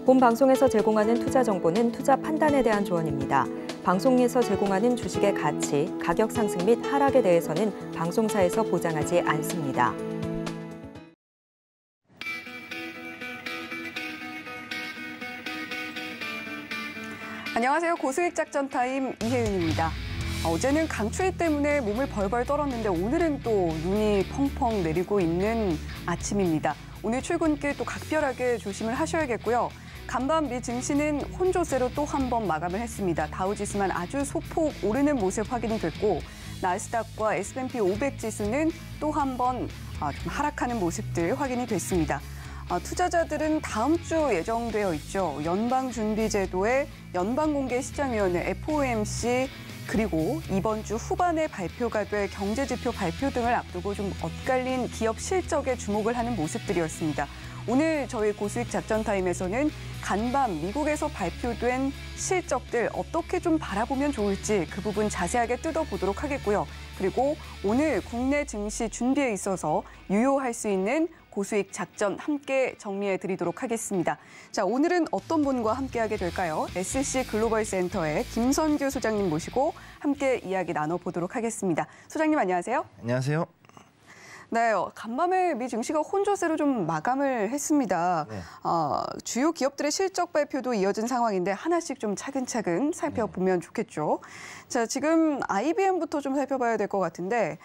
본 방송에서 제공하는 투자 정보는 투자 판단에 대한 조언입니다. 방송에서 제공하는 주식의 가치, 가격 상승 및 하락에 대해서는 방송사에서 보장하지 않습니다. 안녕하세요. 고수익 작전 타임 이혜윤입니다. 어제는 강추위 때문에 몸을 벌벌 떨었는데 오늘은 또 눈이 펑펑 내리고 있는 아침입니다. 오늘 출근길 또 각별하게 조심을 하셔야겠고요. 간밤 미 증시는 혼조세로 또 한 번 마감을 했습니다. 다우지수만 아주 소폭 오르는 모습 확인이 됐고 나스닥과 S&P 500 지수는 또 한 번 좀 하락하는 모습들 확인이 됐습니다. 투자자들은 다음 주 예정되어 있죠. 연방준비제도의 연방공개시장위원회 FOMC 그리고 이번 주 후반에 발표가 될 경제지표 발표 등을 앞두고 좀 엇갈린 기업 실적에 주목을 하는 모습들이었습니다. 오늘 저희 고수익 작전 타임에서는 간밤 미국에서 발표된 실적들 어떻게 좀 바라보면 좋을지 그 부분 자세하게 뜯어보도록 하겠고요. 그리고 오늘 국내 증시 준비에 있어서 유효할 수 있는 고수익 작전 함께 정리해 드리도록 하겠습니다. 자, 오늘은 어떤 분과 함께하게 될까요? SC 글로벌 센터의 김선규 소장님 모시고 함께 이야기 나눠보도록 하겠습니다. 소장님 안녕하세요. 안녕하세요. 네, 간밤에 미 증시가 혼조세로 좀 마감을 했습니다. 네. 주요 기업들의 실적 발표도 이어진 상황인데 하나씩 좀 차근차근 살펴보면 좋겠죠. 자, 지금 IBM부터 좀 살펴봐야 될 것 같은데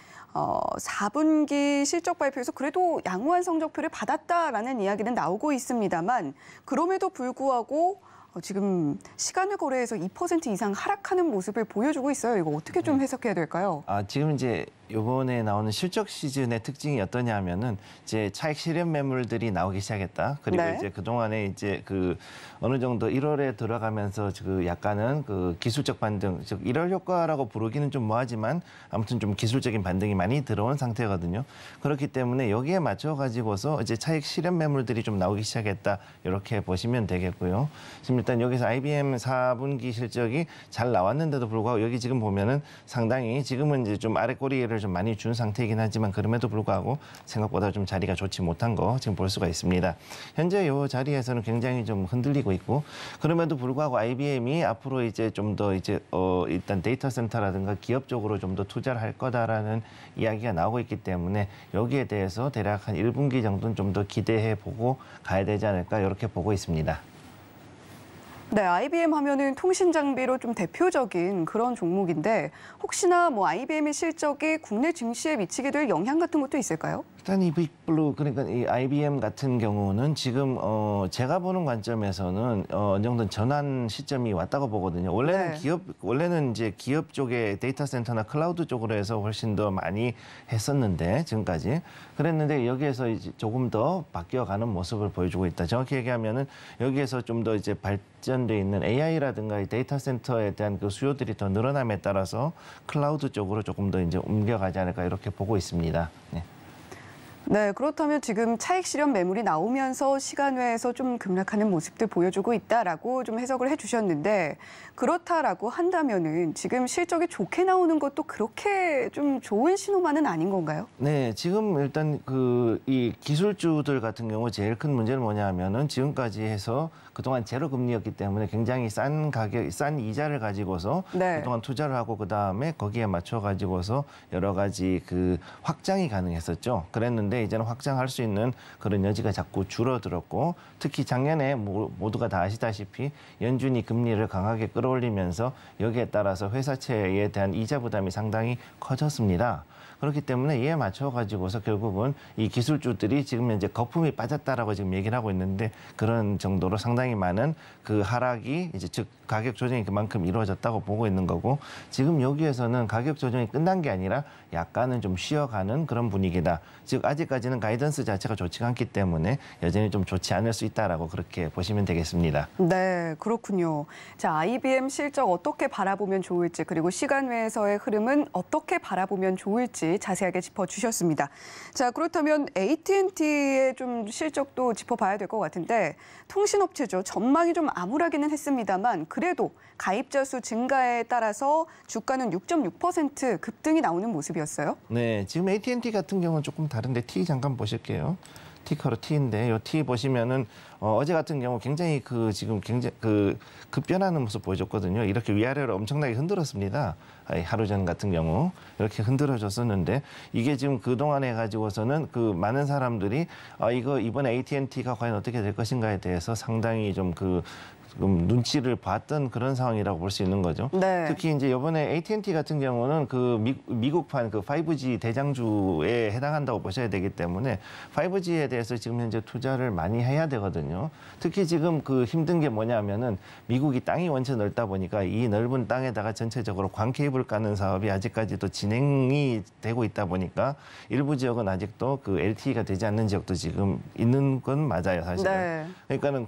4분기 실적 발표에서 그래도 양호한 성적표를 받았다라는 이야기는 나오고 있습니다만 그럼에도 불구하고 지금 시간을 거래해서 2% 이상 하락하는 모습을 보여주고 있어요. 이거 어떻게 좀 해석해야 될까요? 지금 이제 이번에 나오는 실적 시즌의 특징이 어떠냐면은 이제 차익 실현 매물들이 나오기 시작했다. 그리고 네. 이제 그 동안에 이제 그 어느 정도 1월에 들어가면서 그 약간은 그 기술적 반등, 즉 1월 효과라고 부르기는 좀 뭐하지만 아무튼 좀 기술적인 반등이 많이 들어온 상태거든요. 그렇기 때문에 여기에 맞춰 가지고서 이제 차익 실현 매물들이 좀 나오기 시작했다. 이렇게 보시면 되겠고요. 지금 일단 여기서 IBM 4분기 실적이 잘 나왔는데도 불구하고 여기 지금 보면은 상당히 지금은 이제 좀 아래 꼬리를 좀 많이 준 상태이긴 하지만 그럼에도 불구하고 생각보다 좀 자리가 좋지 못한 거 지금 볼 수가 있습니다. 현재 이 자리에서는 굉장히 좀 흔들리고 있고 그럼에도 불구하고 IBM이 앞으로 이제 좀 더 이제 일단 데이터 센터라든가 기업 쪽으로 좀 더 투자를 할 거다라는 이야기가 나오고 있기 때문에 여기에 대해서 대략 한 1분기 정도는 좀 더 기대해 보고 가야 되지 않을까 이렇게 보고 있습니다. 네, IBM 하면은 통신 장비로 좀 대표적인 그런 종목인데 혹시나 뭐 IBM의 실적이 국내 증시에 미치게 될 영향 같은 것도 있을까요? 일단 이 빅블루 그러니까 이 IBM 같은 경우는 지금 제가 보는 관점에서는 어느 정도 전환 시점이 왔다고 보거든요. 원래는 네. 원래는 이제 기업 쪽에 데이터 센터나 클라우드 쪽으로 해서 훨씬 더 많이 했었는데 지금까지 그랬는데 여기에서 이제 조금 더 바뀌어가는 모습을 보여주고 있다. 정확히 얘기하면은 여기에서 좀 더 이제 발전돼 있는 AI라든가 데이터 센터에 대한 그 수요들이 더 늘어남에 따라서 클라우드 쪽으로 조금 더 이제 옮겨가지 않을까 이렇게 보고 있습니다. 네. 네, 그렇다면 지금 차익 실현 매물이 나오면서 시간외에서 좀 급락하는 모습들 보여주고 있다라고 좀 해석을 해주셨는데 그렇다라고 한다면은 지금 실적이 좋게 나오는 것도 그렇게 좀 좋은 신호만은 아닌 건가요? 네, 지금 일단 이 기술주들 같은 경우 제일 큰 문제는 뭐냐면은 지금까지 해서 그동안 제로 금리였기 때문에 굉장히 싼 이자를 가지고서 네. 그동안 투자를 하고 그다음에 거기에 맞춰 가지고서 여러 가지 확장이 가능했었죠. 그랬는데 이제는 확장할 수 있는 그런 여지가 자꾸 줄어들었고 특히 작년에 모두가 다 아시다시피 연준이 금리를 강하게 끌어올리면서 여기에 따라서 회사채에 대한 이자 부담이 상당히 커졌습니다. 그렇기 때문에 이에 맞춰 가지고서 결국은 이 기술주들이 지금 현재 거품이 빠졌다라고 지금 얘기를 하고 있는데 그런 정도로 상당히 많은 그 하락이 이제 즉 가격 조정이 그만큼 이루어졌다고 보고 있는 거고 지금 여기에서는 가격 조정이 끝난 게 아니라 약간은 좀 쉬어가는 그런 분위기다. 즉 아직까지는 가이던스 자체가 좋지 않기 때문에 여전히 좀 좋지 않을 수 있다라고 그렇게 보시면 되겠습니다. 네, 그렇군요. 자, IBM 실적 어떻게 바라보면 좋을지 그리고 시간 외에서의 흐름은 어떻게 바라보면 좋을지 자세하게 짚어주셨습니다. 자, 그렇다면 AT&T의 좀 실적도 짚어봐야 될 것 같은데 통신업체죠. 전망이 좀 암울하기는 했습니다만 그래도 가입자 수 증가에 따라서 주가는 6.6% 급등이 나오는 모습이었어요. 네, 지금 AT&T 같은 경우는 조금 다른데 T 잠깐 보실게요. 티커로 T인데 이 T 보시면은 어제 같은 경우 굉장히 지금 굉장히 급변하는 모습 보여줬거든요. 이렇게 위아래로 엄청나게 흔들었습니다. 하루 전 같은 경우 이렇게 흔들어줬었는데 이게 지금 그동안 해가지고서는 많은 사람들이 이거 이번에 AT&T가 과연 어떻게 될 것인가에 대해서 상당히 좀 눈치를 봤던 그런 상황이라고 볼 수 있는 거죠. 네. 특히 이제 이번에 AT&T 같은 경우는 미국판 5G 대장주에 해당한다고 보셔야 되기 때문에 5G에 대해서 지금 현재 투자를 많이 해야 되거든요. 특히 지금 힘든 게 뭐냐면은 미국이 땅이 원체 넓다 보니까 이 넓은 땅에다가 전체적으로 광 케이블 까는 사업이 아직까지도 진행이 되고 있다 보니까 일부 지역은 아직도 LTE가 되지 않는 지역도 지금 있는 건 맞아요, 사실은. 네. 그러니까는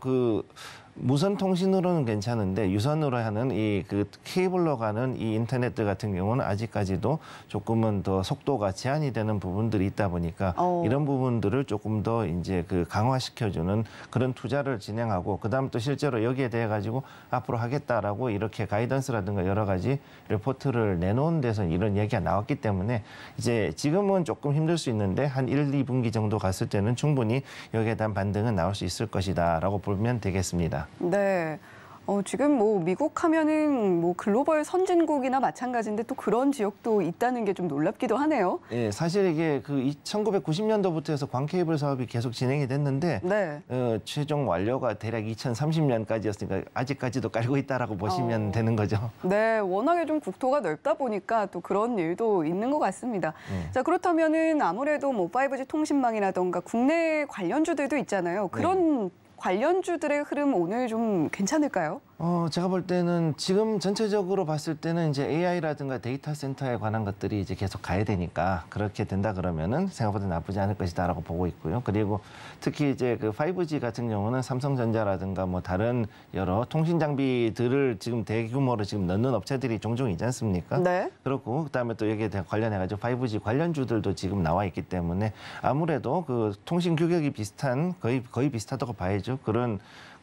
무선 통신으로는 괜찮은데 유선으로 하는 케이블로 가는 이 인터넷들 같은 경우는 아직까지도 조금은 더 속도가 제한이 되는 부분들이 있다 보니까 이런 부분들을 조금 더 이제 강화시켜주는 그런 투자를 진행하고 그다음 또 실제로 여기에 대해 가지고 앞으로 하겠다라고 이렇게 가이던스라든가 여러 가지 리포트를 내놓은 데서 이런 얘기가 나왔기 때문에 이제 지금은 조금 힘들 수 있는데 한 1, 2분기 정도 갔을 때는 충분히 여기에 대한 반등은 나올 수 있을 것이다라고 보면 되겠습니다. 네. 지금 미국 하면은 글로벌 선진국이나 마찬가지인데 또 그런 지역도 있다는 게 좀 놀랍기도 하네요. 예, 사실 이게 1990년도부터 해서 광케이블 사업이 계속 진행이 됐는데 네. 최종 완료가 대략 2030년까지였으니까 아직까지도 깔고 있다라고 보시면 되는 거죠. 네, 워낙에 좀 국토가 넓다 보니까 또 그런 일도 있는 것 같습니다. 자, 그렇다면은 아무래도 5G 통신망이라던가 국내 관련주들도 있잖아요. 그런 관련주들의 흐름 오늘 좀 괜찮을까요? 제가 볼 때는 지금 전체적으로 봤을 때는 이제 AI라든가 데이터 센터에 관한 것들이 이제 계속 가야 되니까 그렇게 된다 그러면은 생각보다 나쁘지 않을 것이다라고 보고 있고요. 그리고 특히 이제 5G 같은 경우는 삼성전자라든가 다른 여러 통신 장비들을 지금 대규모로 지금 넣는 업체들이 종종 있지 않습니까? 네. 그렇고 그다음에 또 여기에 관련해가지고 5G 관련주들도 지금 나와 있기 때문에 아무래도 통신 규격이 비슷한 거의 비슷하다고 봐야죠. 그런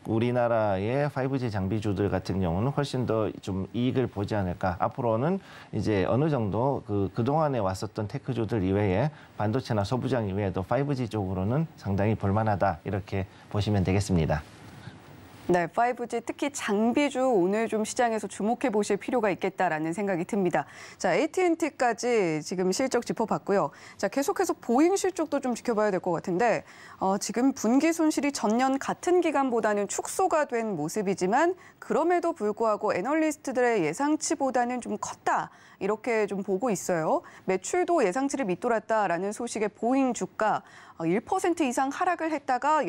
우리나라의 5G 장비주들 같은 경우는 훨씬 더 좀 이익을 보지 않을까. 앞으로는 이제 어느 정도 그동안에 왔었던 테크주들 이외에 반도체나 소부장 이외에도 5G 쪽으로는 상당히 볼만하다. 이렇게 보시면 되겠습니다. 네, 5G 특히 장비주 오늘 좀 시장에서 주목해 보실 필요가 있겠다라는 생각이 듭니다. 자, AT&T까지 지금 실적 짚어봤고요. 자, 계속해서 보잉 실적도 좀 지켜봐야 될 것 같은데 지금 분기 손실이 전년 같은 기간보다는 축소가 된 모습이지만 그럼에도 불구하고 애널리스트들의 예상치보다는 좀 컸다. 이렇게 좀 보고 있어요. 매출도 예상치를 밑돌았다라는 소식에 보잉 주가 1% 이상 하락을 했다가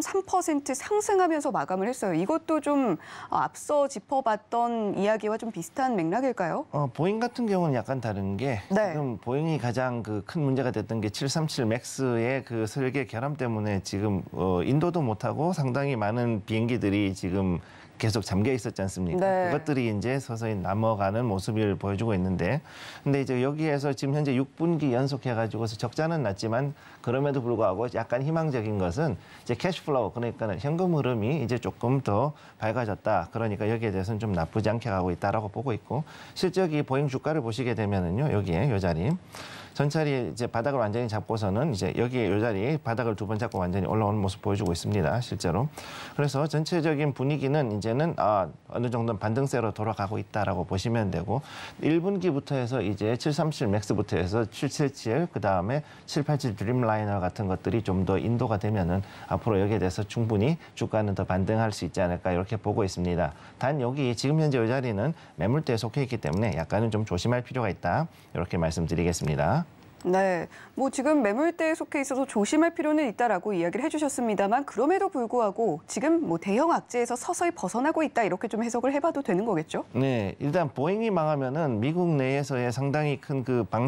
0.3% 상승하면서 마감을 했어요. 이것도 좀 앞서 짚어봤던 이야기와 좀 비슷한 맥락일까요? 보잉 같은 경우는 약간 다른 게 지금 보잉이 가장 큰 문제가 됐던 게 737 맥스의 설계 결함 때문에 지금 인도도 못하고 상당히 많은 비행기들이 지금 계속 잠겨 있었지 않습니까? 네. 그것들이 이제 서서히 넘어가는 모습을 보여주고 있는데, 근데 이제 여기에서 지금 현재 6분기 연속해가지고서 적자는 났지만 그럼에도 불구하고 약간 희망적인 것은 이제 캐시플로우, 그러니까는 현금 흐름이 이제 조금 더 밝아졌다. 그러니까 여기에 대해서는 좀 나쁘지 않게 가고 있다라고 보고 있고, 실적이 보잉 주가를 보시게 되면은요, 여기에 요 자리. 전차리 이제 바닥을 완전히 잡고서는 이제 여기에 요 자리 바닥을 두 번 잡고 완전히 올라오는 모습 보여주고 있습니다, 실제로. 그래서 전체적인 분위기는 이제는 어느 정도는 반등세로 돌아가고 있다라고 보시면 되고 1분기부터 해서 이제 737 맥스부터 해서 777 그다음에 787 드림라이너 같은 것들이 좀 더 인도가 되면은 앞으로 여기에 대해서 충분히 주가는 더 반등할 수 있지 않을까 이렇게 보고 있습니다. 단 여기 지금 현재 이 자리는 매물대에 속해 있기 때문에 약간은 좀 조심할 필요가 있다. 이렇게 말씀드리겠습니다. 네, 지금 매물대에 속해 있어서 조심할 필요는 있다라고 이야기를 해주셨습니다만 그럼에도 불구하고 지금 대형 악재에서 서서히 벗어나고 있다 이렇게 좀 해석을 해봐도 되는 거겠죠? 네, 일단 보잉이 망하면은 미국 내에서의 상당히 큰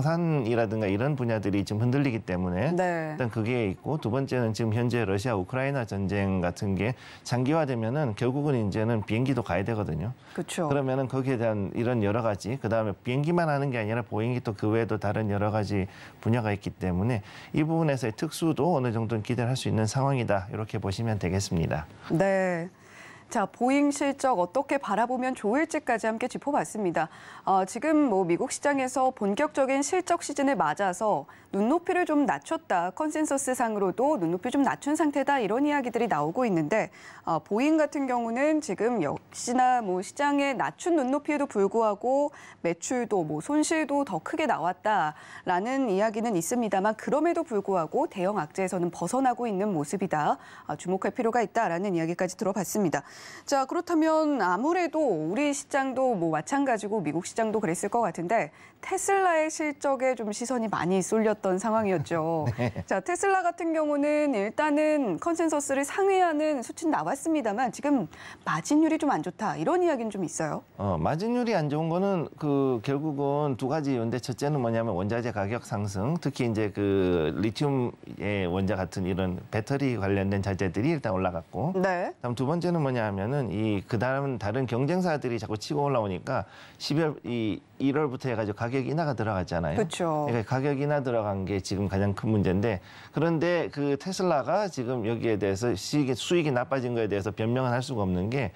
방산이라든가 이런 분야들이 지금 흔들리기 때문에 일단 그게 있고 두 번째는 지금 현재 러시아 우크라이나 전쟁 같은 게 장기화되면은 결국은 이제는 비행기도 가야 되거든요. 그렇죠. 그러면은 거기에 대한 이런 여러 가지 그다음에 비행기만 하는 게 아니라 보잉이 또 그 외에도 다른 여러 가지 분야가 있기 때문에 이 부분에서의 특수도 어느 정도는 기대를 할 수 있는 상황이다. 이렇게 보시면 되겠습니다. 네. 자, 보잉 실적 어떻게 바라보면 좋을지까지 함께 짚어봤습니다. 지금 뭐 미국 시장에서 본격적인 실적 시즌에 맞아서 눈높이를 좀 낮췄다. 컨센서스 상으로도 눈높이 좀 낮춘 상태다. 이런 이야기들이 나오고 있는데 보잉 같은 경우는 지금 역시나 뭐 시장에 낮춘 눈높이에도 불구하고 매출도 뭐 손실도 더 크게 나왔다라는 이야기는 있습니다만 그럼에도 불구하고 대형 악재에서는 벗어나고 있는 모습이다. 주목할 필요가 있다라는 이야기까지 들어봤습니다. 자, 그렇다면 아무래도 우리 시장도 뭐 마찬가지고 미국 시장도 그랬을 것 같은데 테슬라의 실적에 좀 시선이 많이 쏠렸던 상황이었죠. 네. 자, 테슬라 같은 경우는 일단은 컨센서스를 상회하는 수치는 나왔습니다만 지금 마진율이 좀 안 좋다. 이런 이야기는 좀 있어요. 마진율이 안 좋은 거는 결국은 두 가지 이유인데 첫째는 뭐냐면 원자재 가격 상승, 특히 이제 그 리튬의 원자 같은 이런 배터리 관련된 자재들이 일단 올라갔고, 네. 그다음 두 번째는 뭐냐면은 다른 경쟁사들이 자꾸 치고 올라오니까 1월부터 해가지고 가격 인하가 들어갔잖아요. 그렇죠. 그러니까 가격 인하 들어간 게 지금 가장 큰 문제인데, 그런데 그 테슬라가 지금 여기에 대해서 수익이 나빠진 거에 대해서 변명은 할 수가 없는 게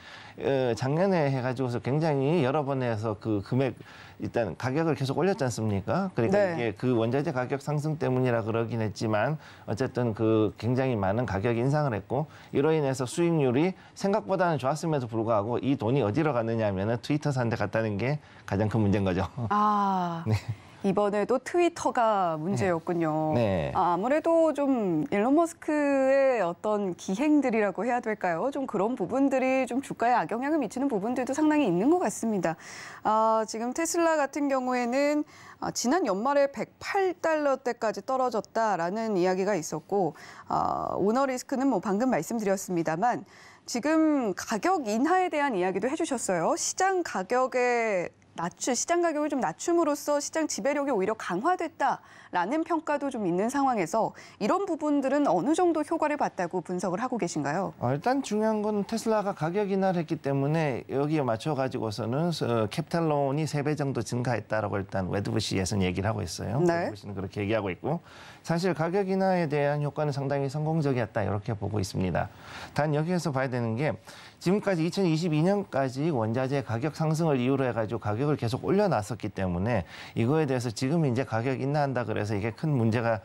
작년에 해가지고서 굉장히 여러 번 해서 그 금액 일단 가격을 계속 올렸지 않습니까? 그러니까 네. 이게 그 원자재 가격 상승 때문이라 그러긴 했지만 어쨌든 그 굉장히 많은 가격 인상을 했고, 이로 인해서 수익률이 생각보다는 좋았음에도 불구하고 이 돈이 어디로 갔느냐 하면은 트위터 사는 데 갔다는 게 가장 큰 문제인 거죠. 네. 이번에도 트위터가 문제였군요. 네. 아무래도 좀 일론 머스크의 어떤 기행들이라고 해야 될까요? 좀 그런 부분들이 좀 주가에 악영향을 미치는 부분들도 상당히 있는 것 같습니다. 지금 테슬라 같은 경우에는 지난 연말에 $108대까지 떨어졌다라는 이야기가 있었고, 오너 리스크는 뭐 방금 말씀드렸습니다만 지금 가격 인하에 대한 이야기도 해주셨어요. 시장 가격을 좀 낮춤으로써 시장 지배력이 오히려 강화됐다라는 평가도 좀 있는 상황에서 이런 부분들은 어느 정도 효과를 봤다고 분석을 하고 계신가요? 일단 중요한 건 테슬라가 가격 인하를 했기 때문에 여기에 맞춰가지고서는 캐피탈론이 3배 정도 증가했다라고 일단 웨드부시에서는 얘기를 하고 있어요. 네. 웨드부시는 그렇게 얘기하고 있고, 사실 가격 인하에 대한 효과는 상당히 성공적이었다 이렇게 보고 있습니다. 단 여기에서 봐야 되는 게 지금까지 2022년까지 원자재 가격 상승을 이유로 해가지고 가격을 계속 올려놨었기 때문에 이거에 대해서 지금 이제 가격 인하한다 그래서 이게 큰 문제가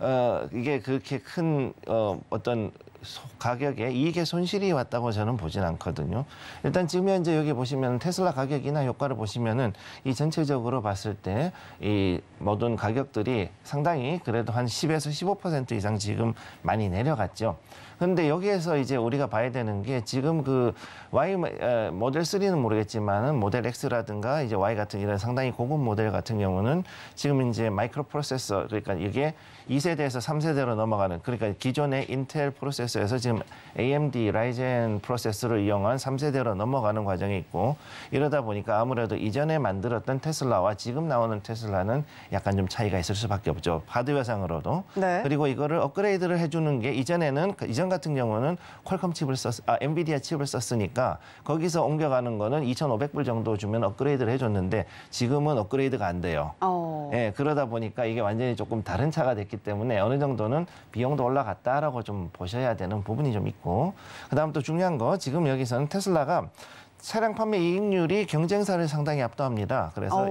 이게 그렇게 큰 어떤 가격에 이익의 손실이 왔다고 저는 보진 않거든요. 일단 지금 현재 여기 보시면 테슬라 가격 인하 효과를 보시면은 이 전체적으로 봤을 때 이 모든 가격들이 상당히 그래도 한 10에서 15% 이상 지금 많이 내려갔죠. 그런데 여기에서 이제 우리가 봐야 되는 게 지금 그 Y 모델 3는 모르겠지만은 모델 X라든가 이제 Y 같은 이런 상당히 고급 모델 같은 경우는 지금 이제 마이크로 프로세서, 그러니까 이게 2세대에서 3세대로 넘어가는, 그러니까 기존의 인텔 프로세서에서 지금 AMD 라이젠 프로세서를 이용한 3세대로 넘어가는 과정이 있고, 이러다 보니까 아무래도 이전에 만들었던 테슬라와 지금 나오는 테슬라는 약간 좀 차이가 있을 수밖에 없죠. 하드웨어상으로도. 네. 그리고 이거를 업그레이드를 해주는 게 이전 같은 경우는 퀄컴 칩을 엔비디아 칩을 썼으니까 거기서 옮겨가는 거는 2,500불 정도 주면 업그레이드를 해줬는데 지금은 업그레이드가 안 돼요. 예, 그러다 보니까 이게 완전히 조금 다른 차가 됐기 때문에 어느 정도는 비용도 올라갔다라고 좀 보셔야 되는 부분이 좀 있고, 그다음 또 중요한 거 지금 여기서는 테슬라가 차량 판매 이익률이 경쟁사를 상당히 압도합니다. 그래서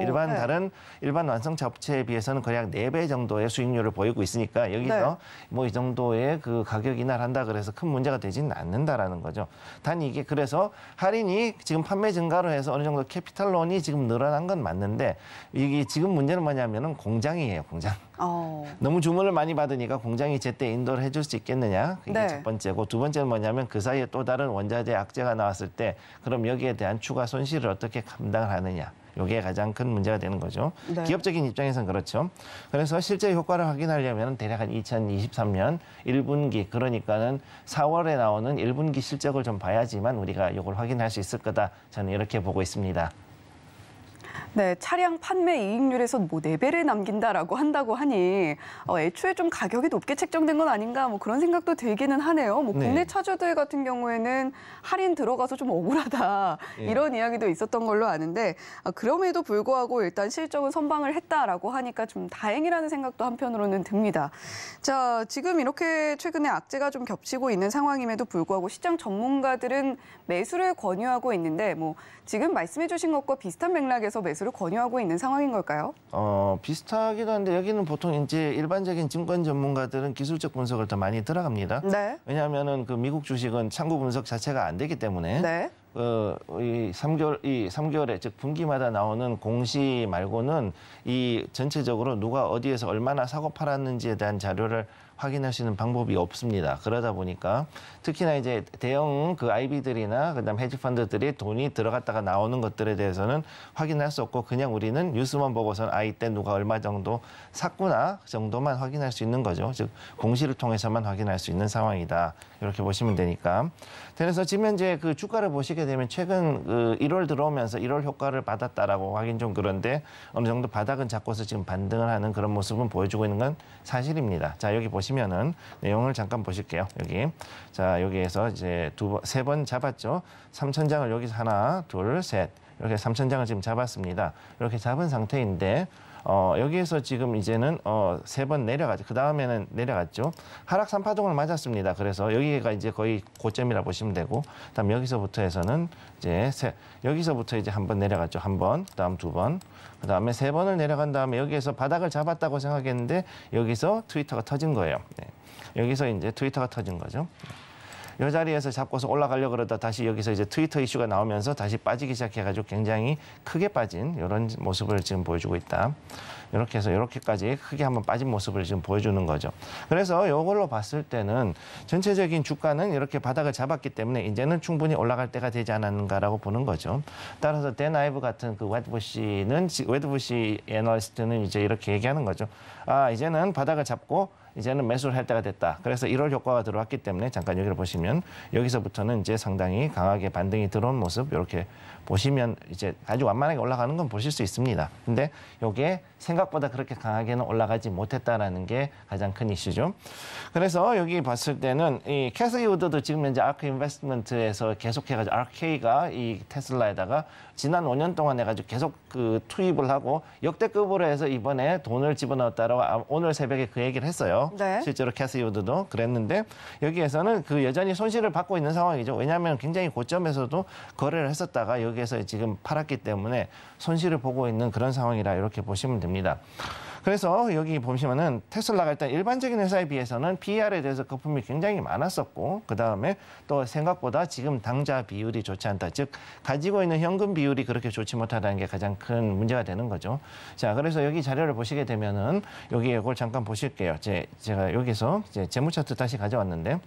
일반 완성차 업체에 비해서는 거의 약 4배 정도의 수익률을 보이고 있으니까 여기서 뭐 이 정도의 그 가격 인하를 한다 그래서 큰 문제가 되지는 않는다라는 거죠. 단 이게 그래서 할인이 지금 판매 증가로 해서 어느 정도 캐피탈론이 지금 늘어난 건 맞는데 이게 지금 문제는 뭐냐면은 공장이에요, 공장. 너무 주문을 많이 받으니까 공장이 제때 인도를 해줄 수 있겠느냐, 이게 첫 번째고, 두 번째는 뭐냐면 그 사이에 또 다른 원자재 악재가 나왔을 때 그럼 여기에 대한 추가 손실을 어떻게 감당을 하느냐, 이게 가장 큰 문제가 되는 거죠. 네. 기업적인 입장에서는 그렇죠. 그래서 실제 효과를 확인하려면 대략 한 2023년 1분기, 그러니까는 4월에 나오는 1분기 실적을 좀 봐야지만 우리가 이걸 확인할 수 있을 거다, 저는 이렇게 보고 있습니다. 네, 차량 판매 이익률에서 뭐 4배를 남긴다라고 한다고 하니 애초에 좀 가격이 높게 책정된 건 아닌가 뭐 그런 생각도 들기는 하네요. 뭐 네. 국내 차주들 같은 경우에는 할인 들어가서 좀 억울하다 예. 이런 이야기도 있었던 걸로 아는데 그럼에도 불구하고 일단 실적은 선방을 했다라고 하니까 좀 다행이라는 생각도 한편으로는 듭니다. 자, 지금 이렇게 최근에 악재가 좀 겹치고 있는 상황임에도 불구하고 시장 전문가들은 매수를 권유하고 있는데 뭐 지금 말씀해 주신 것과 비슷한 맥락에서 매수를 권유하고 있는 상황인 걸까요? 비슷하기도 한데 여기는 보통 이제 일반적인 증권 전문가들은 기술적 분석을 더 많이 들어갑니다. 네. 왜냐하면은 그 미국 주식은 참고 분석 자체가 안 되기 때문에 네. 이 3개월에 즉 분기마다 나오는 공시 말고는 이 전체적으로 누가 어디에서 얼마나 사고 팔았는지에 대한 자료를 확인할 수 있는 방법이 없습니다. 그러다 보니까 특히나 이제 대형 그 IB들이나 그다음 헤지 펀드들이 돈이 들어갔다가 나오는 것들에 대해서는 확인할 수 없고 그냥 우리는 뉴스만 보고선 이때 누가 얼마 정도 샀구나 정도만 확인할 수 있는 거죠. 즉 공시를 통해서만 확인할 수 있는 상황이다. 이렇게 보시면 되니까. 그래서 지금 현재 그 주가를 보시게 되면 최근 그 1월 들어오면서 1월 효과를 받았다라고 하긴 좀 그런데 어느 정도 바닥은 잡고서 지금 반등을 하는 그런 모습은 보여주고 있는 건 사실입니다. 자, 여기 보시면은 내용을 잠깐 보실게요. 여기. 자, 여기에서 이제 세 번 잡았죠. 3,000장을 여기서 하나, 둘, 셋. 이렇게 3,000장을 지금 잡았습니다. 이렇게 잡은 상태인데 여기에서 지금 이제는 3번 내려가죠. 그 다음에는 내려갔죠. 하락 3파동을 맞았습니다. 그래서 여기가 이제 거의 고점이라 보시면 되고, 그다음 여기서부터 해서는 이제 여기서부터 이제 한 번 내려갔죠. 한 번, 그다음 2번, 그다음에 3번을 내려간 다음에 여기에서 바닥을 잡았다고 생각했는데 여기서 트위터가 터진 거예요. 네. 여기서 이제 트위터가 터진 거죠. 이 자리에서 잡고서 올라가려고 그러다 다시 여기서 이제 트위터 이슈가 나오면서 다시 빠지기 시작해가지고 굉장히 크게 빠진 이런 모습을 지금 보여주고 있다. 이렇게 해서 이렇게까지 크게 한번 빠진 모습을 지금 보여주는 거죠. 그래서 이걸로 봤을 때는 전체적인 주가는 이렇게 바닥을 잡았기 때문에 이제는 충분히 올라갈 때가 되지 않았는가라고 보는 거죠. 따라서 댄 아이브 같은 그 웨드부시 애널리스트는 이제 이렇게 얘기하는 거죠. 이제는 바닥을 잡고 이제는 매수를 할 때가 됐다. 그래서 1월 효과가 들어왔기 때문에 잠깐 여기를 보시면 여기서부터는 이제 상당히 강하게 반등이 들어온 모습 이렇게 보시면 이제 아주 완만하게 올라가는 건 보실 수 있습니다. 근데 이게 생각보다 그렇게 강하게는 올라가지 못했다라는 게 가장 큰 이슈죠. 그래서 여기 봤을 때는 이 캐서디 우드도 지금 현재 아크 인베스트먼트에서 계속해가지고 RK가 이 테슬라에다가 지난 5년 동안 해가지고 계속 그 투입을 하고 역대급으로 해서 이번에 돈을 집어넣었다라고 오늘 새벽에 그 얘기를 했어요. 네. 실제로 캐서디 우드도 그랬는데 여기에서는 그 여전히 손실을 받고 있는 상황이죠. 왜냐하면 굉장히 고점에서도 거래를 했었다가 여기에서 지금 팔았기 때문에 손실을 보고 있는 그런 상황이라 이렇게 보시면 됩니다. 그래서 여기 보시면은 테슬라가 일단 일반적인 회사에 비해서는 PER에 대해서 거품이 굉장히 많았었고 그다음에 또 생각보다 지금 당좌 비율이 좋지 않다. 즉 가지고 있는 현금 비율이 그렇게 좋지 못하다는 게 가장 큰 문제가 되는 거죠. 자, 그래서 여기 자료를 보시게 되면은 여기 이걸 잠깐 보실게요. 제가 여기서 이제 재무 차트 다시 가져왔는데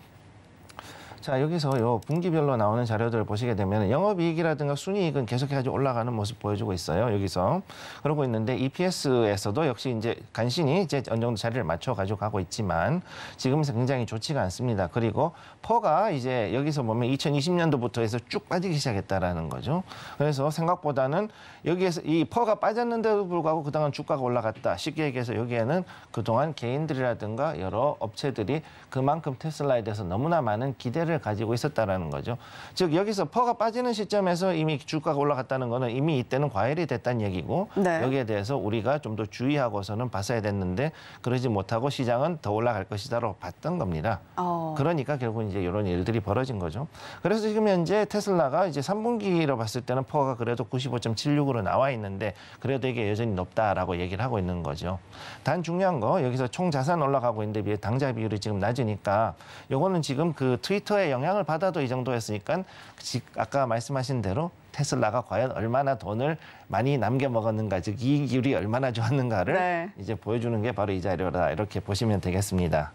자, 여기서 요 분기별로 나오는 자료들을 보시게 되면 영업이익이라든가 순이익은 계속해가지고 올라가는 모습 보여주고 있어요. 여기서 그러고 있는데 EPS에서도 역시 이제 간신히 이제 어느 정도 자리를 맞춰가지고 가고 있지만 지금은 굉장히 좋지가 않습니다. 그리고 퍼가 이제 여기서 보면 2020년도부터 해서 쭉 빠지기 시작했다라는 거죠. 그래서 생각보다는 여기에서 이 퍼가 빠졌는데도 불구하고 그동안 주가가 올라갔다. 쉽게 얘기해서 여기에는 그동안 개인들이라든가 여러 업체들이 그만큼 테슬라에 대해서 너무나 많은 기대를 가지고 있었다라는 거죠. 즉 여기서 퍼가 빠지는 시점에서 이미 주가가 올라갔다는 거는 이미 이때는 과열이 됐다는 얘기고 네. 여기에 대해서 우리가 좀 더 주의하고서는 봤어야 됐는데 그러지 못하고 시장은 더 올라갈 것이다라고 봤던 겁니다. 그러니까 결국 이제 이런 일들이 벌어진 거죠. 그래서 지금 현재 테슬라가 이제 3분기로 봤을 때는 퍼가 그래도 95.76으로 나와 있는데 그래도 이게 여전히 높다라고 얘기를 하고 있는 거죠. 단 중요한 거 여기서 총 자산 올라가고 있는데 비해 당좌 비율이 지금 낮으니까 요거는 지금 그 트위터의 영향을 받아도 이 정도였으니까 아까 말씀하신 대로 테슬라가 과연 얼마나 돈을 많이 남겨 먹었는가, 즉 이익률이 얼마나 좋았는가를 네. 이제 보여주는 게 바로 이 자료다 이렇게 보시면 되겠습니다.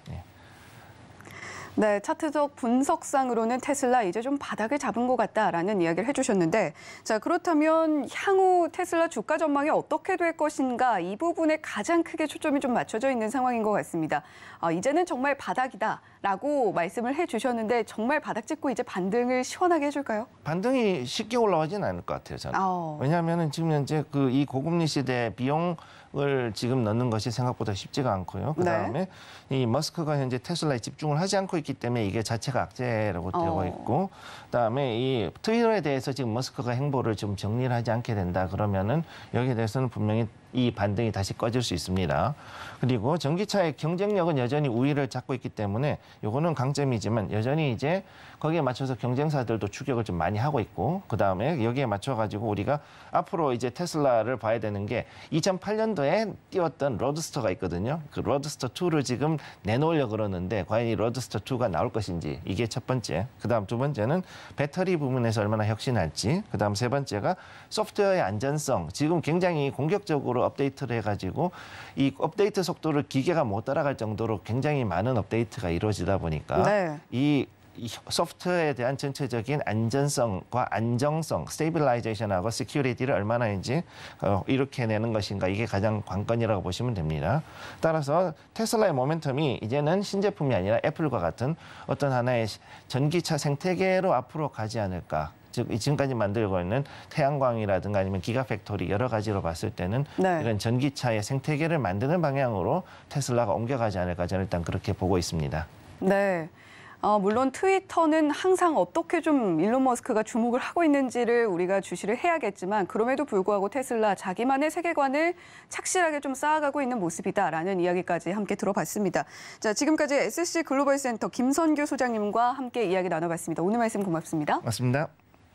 네, 차트적 분석상으로는 테슬라 이제 좀 바닥을 잡은 것 같다라는 이야기를 해주셨는데 자, 그렇다면 향후 테슬라 주가 전망이 어떻게 될 것인가 이 부분에 가장 크게 초점이 좀 맞춰져 있는 상황인 것 같습니다. 이제는 정말 바닥이다. 라고 말씀을 해주셨는데 정말 바닥 짚고 이제 반등을 시원하게 해줄까요? 반등이 쉽게 올라가지는 않을 것 같아요, 저는. 왜냐하면 지금 현재 이 고금리 시대에 비용을 지금 넣는 것이 생각보다 쉽지가 않고요. 그다음에 이 머스크가 현재 테슬라에 집중을 하지 않고 있기 때문에 이게 자체가 악재라고 되고 있고, 그다음에 이 트위터에 대해서 지금 머스크가 행보를 좀 정리를 하지 않게 된다 그러면은 여기에 대해서는 분명히 이 반등이 다시 꺼질 수 있습니다. 그리고 전기차의 경쟁력은 여전히 우위를 잡고 있기 때문에 요거는 강점이지만 여전히 이제 거기에 맞춰서 경쟁사들도 추격을 좀 많이 하고 있고, 그다음에 여기에 맞춰 가지고 우리가 앞으로 이제 테슬라를 봐야 되는 게 2008년도에 띄웠던 로드스터가 있거든요. 그 로드스터 2를 지금 내놓으려고 그러는데 과연 이 로드스터 2가 나올 것인지, 이게 첫 번째. 그다음 두 번째는 배터리 부분에서 얼마나 혁신할지. 그다음 세 번째가 소프트웨어의 안전성. 지금 굉장히 공격적으로 업데이트를 해가지고 이 업데이트 속도를 기계가 못 따라갈 정도로 굉장히 많은 업데이트가 이루어지다 보니까 이 소프트웨어에 대한 전체적인 안전성과 안정성, 스테이빌라이제이션하고 시큐리티를 얼마나 이제 이렇게 내는 것인가, 이게 가장 관건이라고 보시면 됩니다. 따라서 테슬라의 모멘텀이 이제는 신제품이 아니라 애플과 같은 어떤 하나의 전기차 생태계로 앞으로 가지 않을까. 즉 지금까지 만들고 있는 태양광이라든가 아니면 기가팩토리 여러 가지로 봤을 때는 이런 전기차의 생태계를 만드는 방향으로 테슬라가 옮겨가지 않을까, 저는 일단 그렇게 보고 있습니다. 네. 물론 트위터는 항상 어떻게 좀 일론 머스크가 주목을 하고 있는지를 우리가 주시를 해야겠지만, 그럼에도 불구하고 테슬라 자기만의 세계관을 착실하게 좀 쌓아가고 있는 모습이다라는 이야기까지 함께 들어봤습니다. 자, 지금까지 SC 글로벌 센터 김선규 소장님과 함께 이야기 나눠봤습니다. 오늘 말씀 고맙습니다. 맞습니다.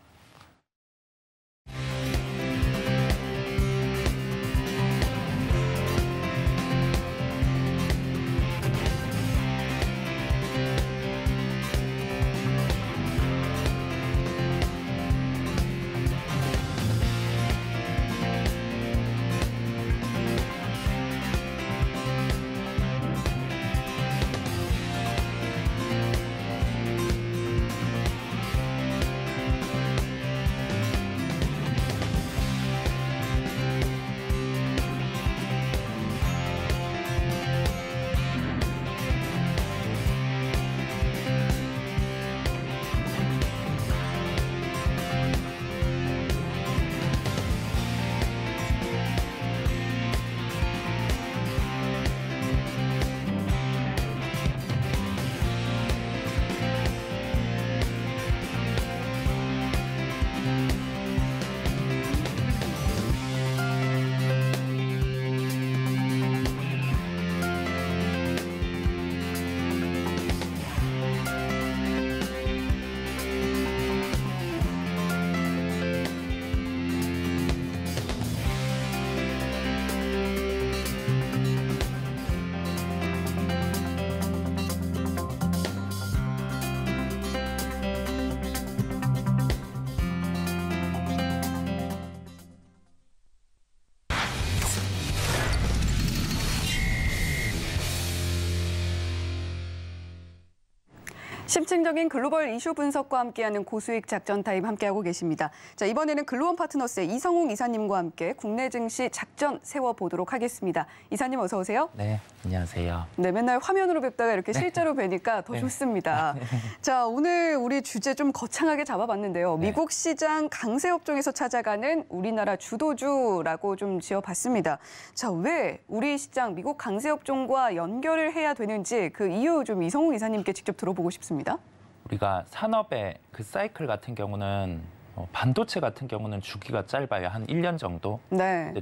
심층적인 글로벌 이슈 분석과 함께하는 고수익 작전 타임 함께하고 계십니다. 자, 이번에는 글로원 파트너스의 이성웅 이사님과 함께 국내 증시 작전 세워보도록 하겠습니다. 이사님 어서 오세요. 네, 안녕하세요. 네, 맨날 화면으로 뵙다가 이렇게 실제로 뵈니까 더 좋습니다. 자, 오늘 우리 주제 좀 거창하게 잡아봤는데요. 미국 시장 강세 업종에서 찾아가는 우리나라 주도주라고 좀 지어봤습니다. 자, 왜 우리 시장 미국 강세 업종과 연결을 해야 되는지 그 이유 좀 이성웅 이사님께 직접 들어보고 싶습니다. 우리가 산업의 그 사이클 같은 경우는 반도체 같은 경우는 주기가 짧아요. 한 1년 정도. 근데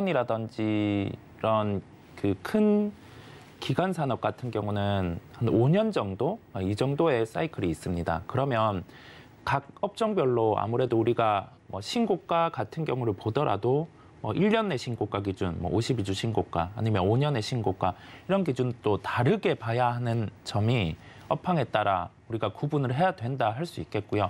조선이라든지 이런 그 큰 기관 산업 같은 경우는 한 5년 정도, 이 정도의 사이클이 있습니다. 그러면 각 업종별로 아무래도 우리가 신고가 같은 경우를 보더라도 1년 내 신고가 기준, 52주 신고가, 아니면 5년의 신고가 이런 기준 또 다르게 봐야 하는 점이 업황에 따라 우리가 구분을 해야 된다 할 수 있겠고요.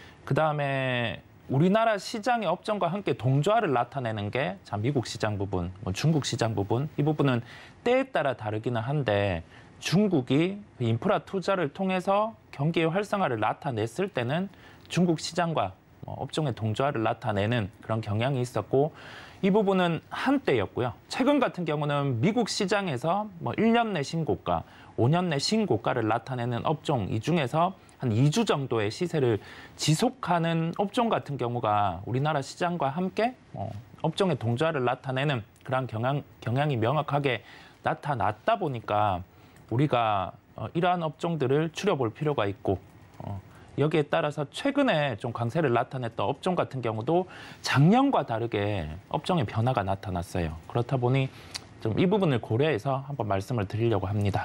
그다음에 우리나라 시장의 업종과 함께 동조화를 나타내는 게 미국 시장 부분, 중국 시장 부분, 이 부분은 때에 따라 다르기는 한데 중국이 인프라 투자를 통해서 경기의 활성화를 나타냈을 때는 중국 시장과 업종의 동조화를 나타내는 그런 경향이 있었고 이 부분은 한때였고요. 최근 같은 경우는 미국 시장에서 1년 내 신고가, 5년 내 신고가를 나타내는 업종, 이 중에서 한 2주 정도의 시세를 지속하는 업종 같은 경우가 우리나라 시장과 함께 업종의 동조화를 나타내는 그런 경향이 명확하게 나타났다 보니까 우리가 이러한 업종들을 추려볼 필요가 있고 여기에 따라서 최근에 좀 강세를 나타냈던 업종 같은 경우도 작년과 다르게 업종의 변화가 나타났어요. 그렇다 보니 좀 이 부분을 고려해서 한번 말씀을 드리려고 합니다.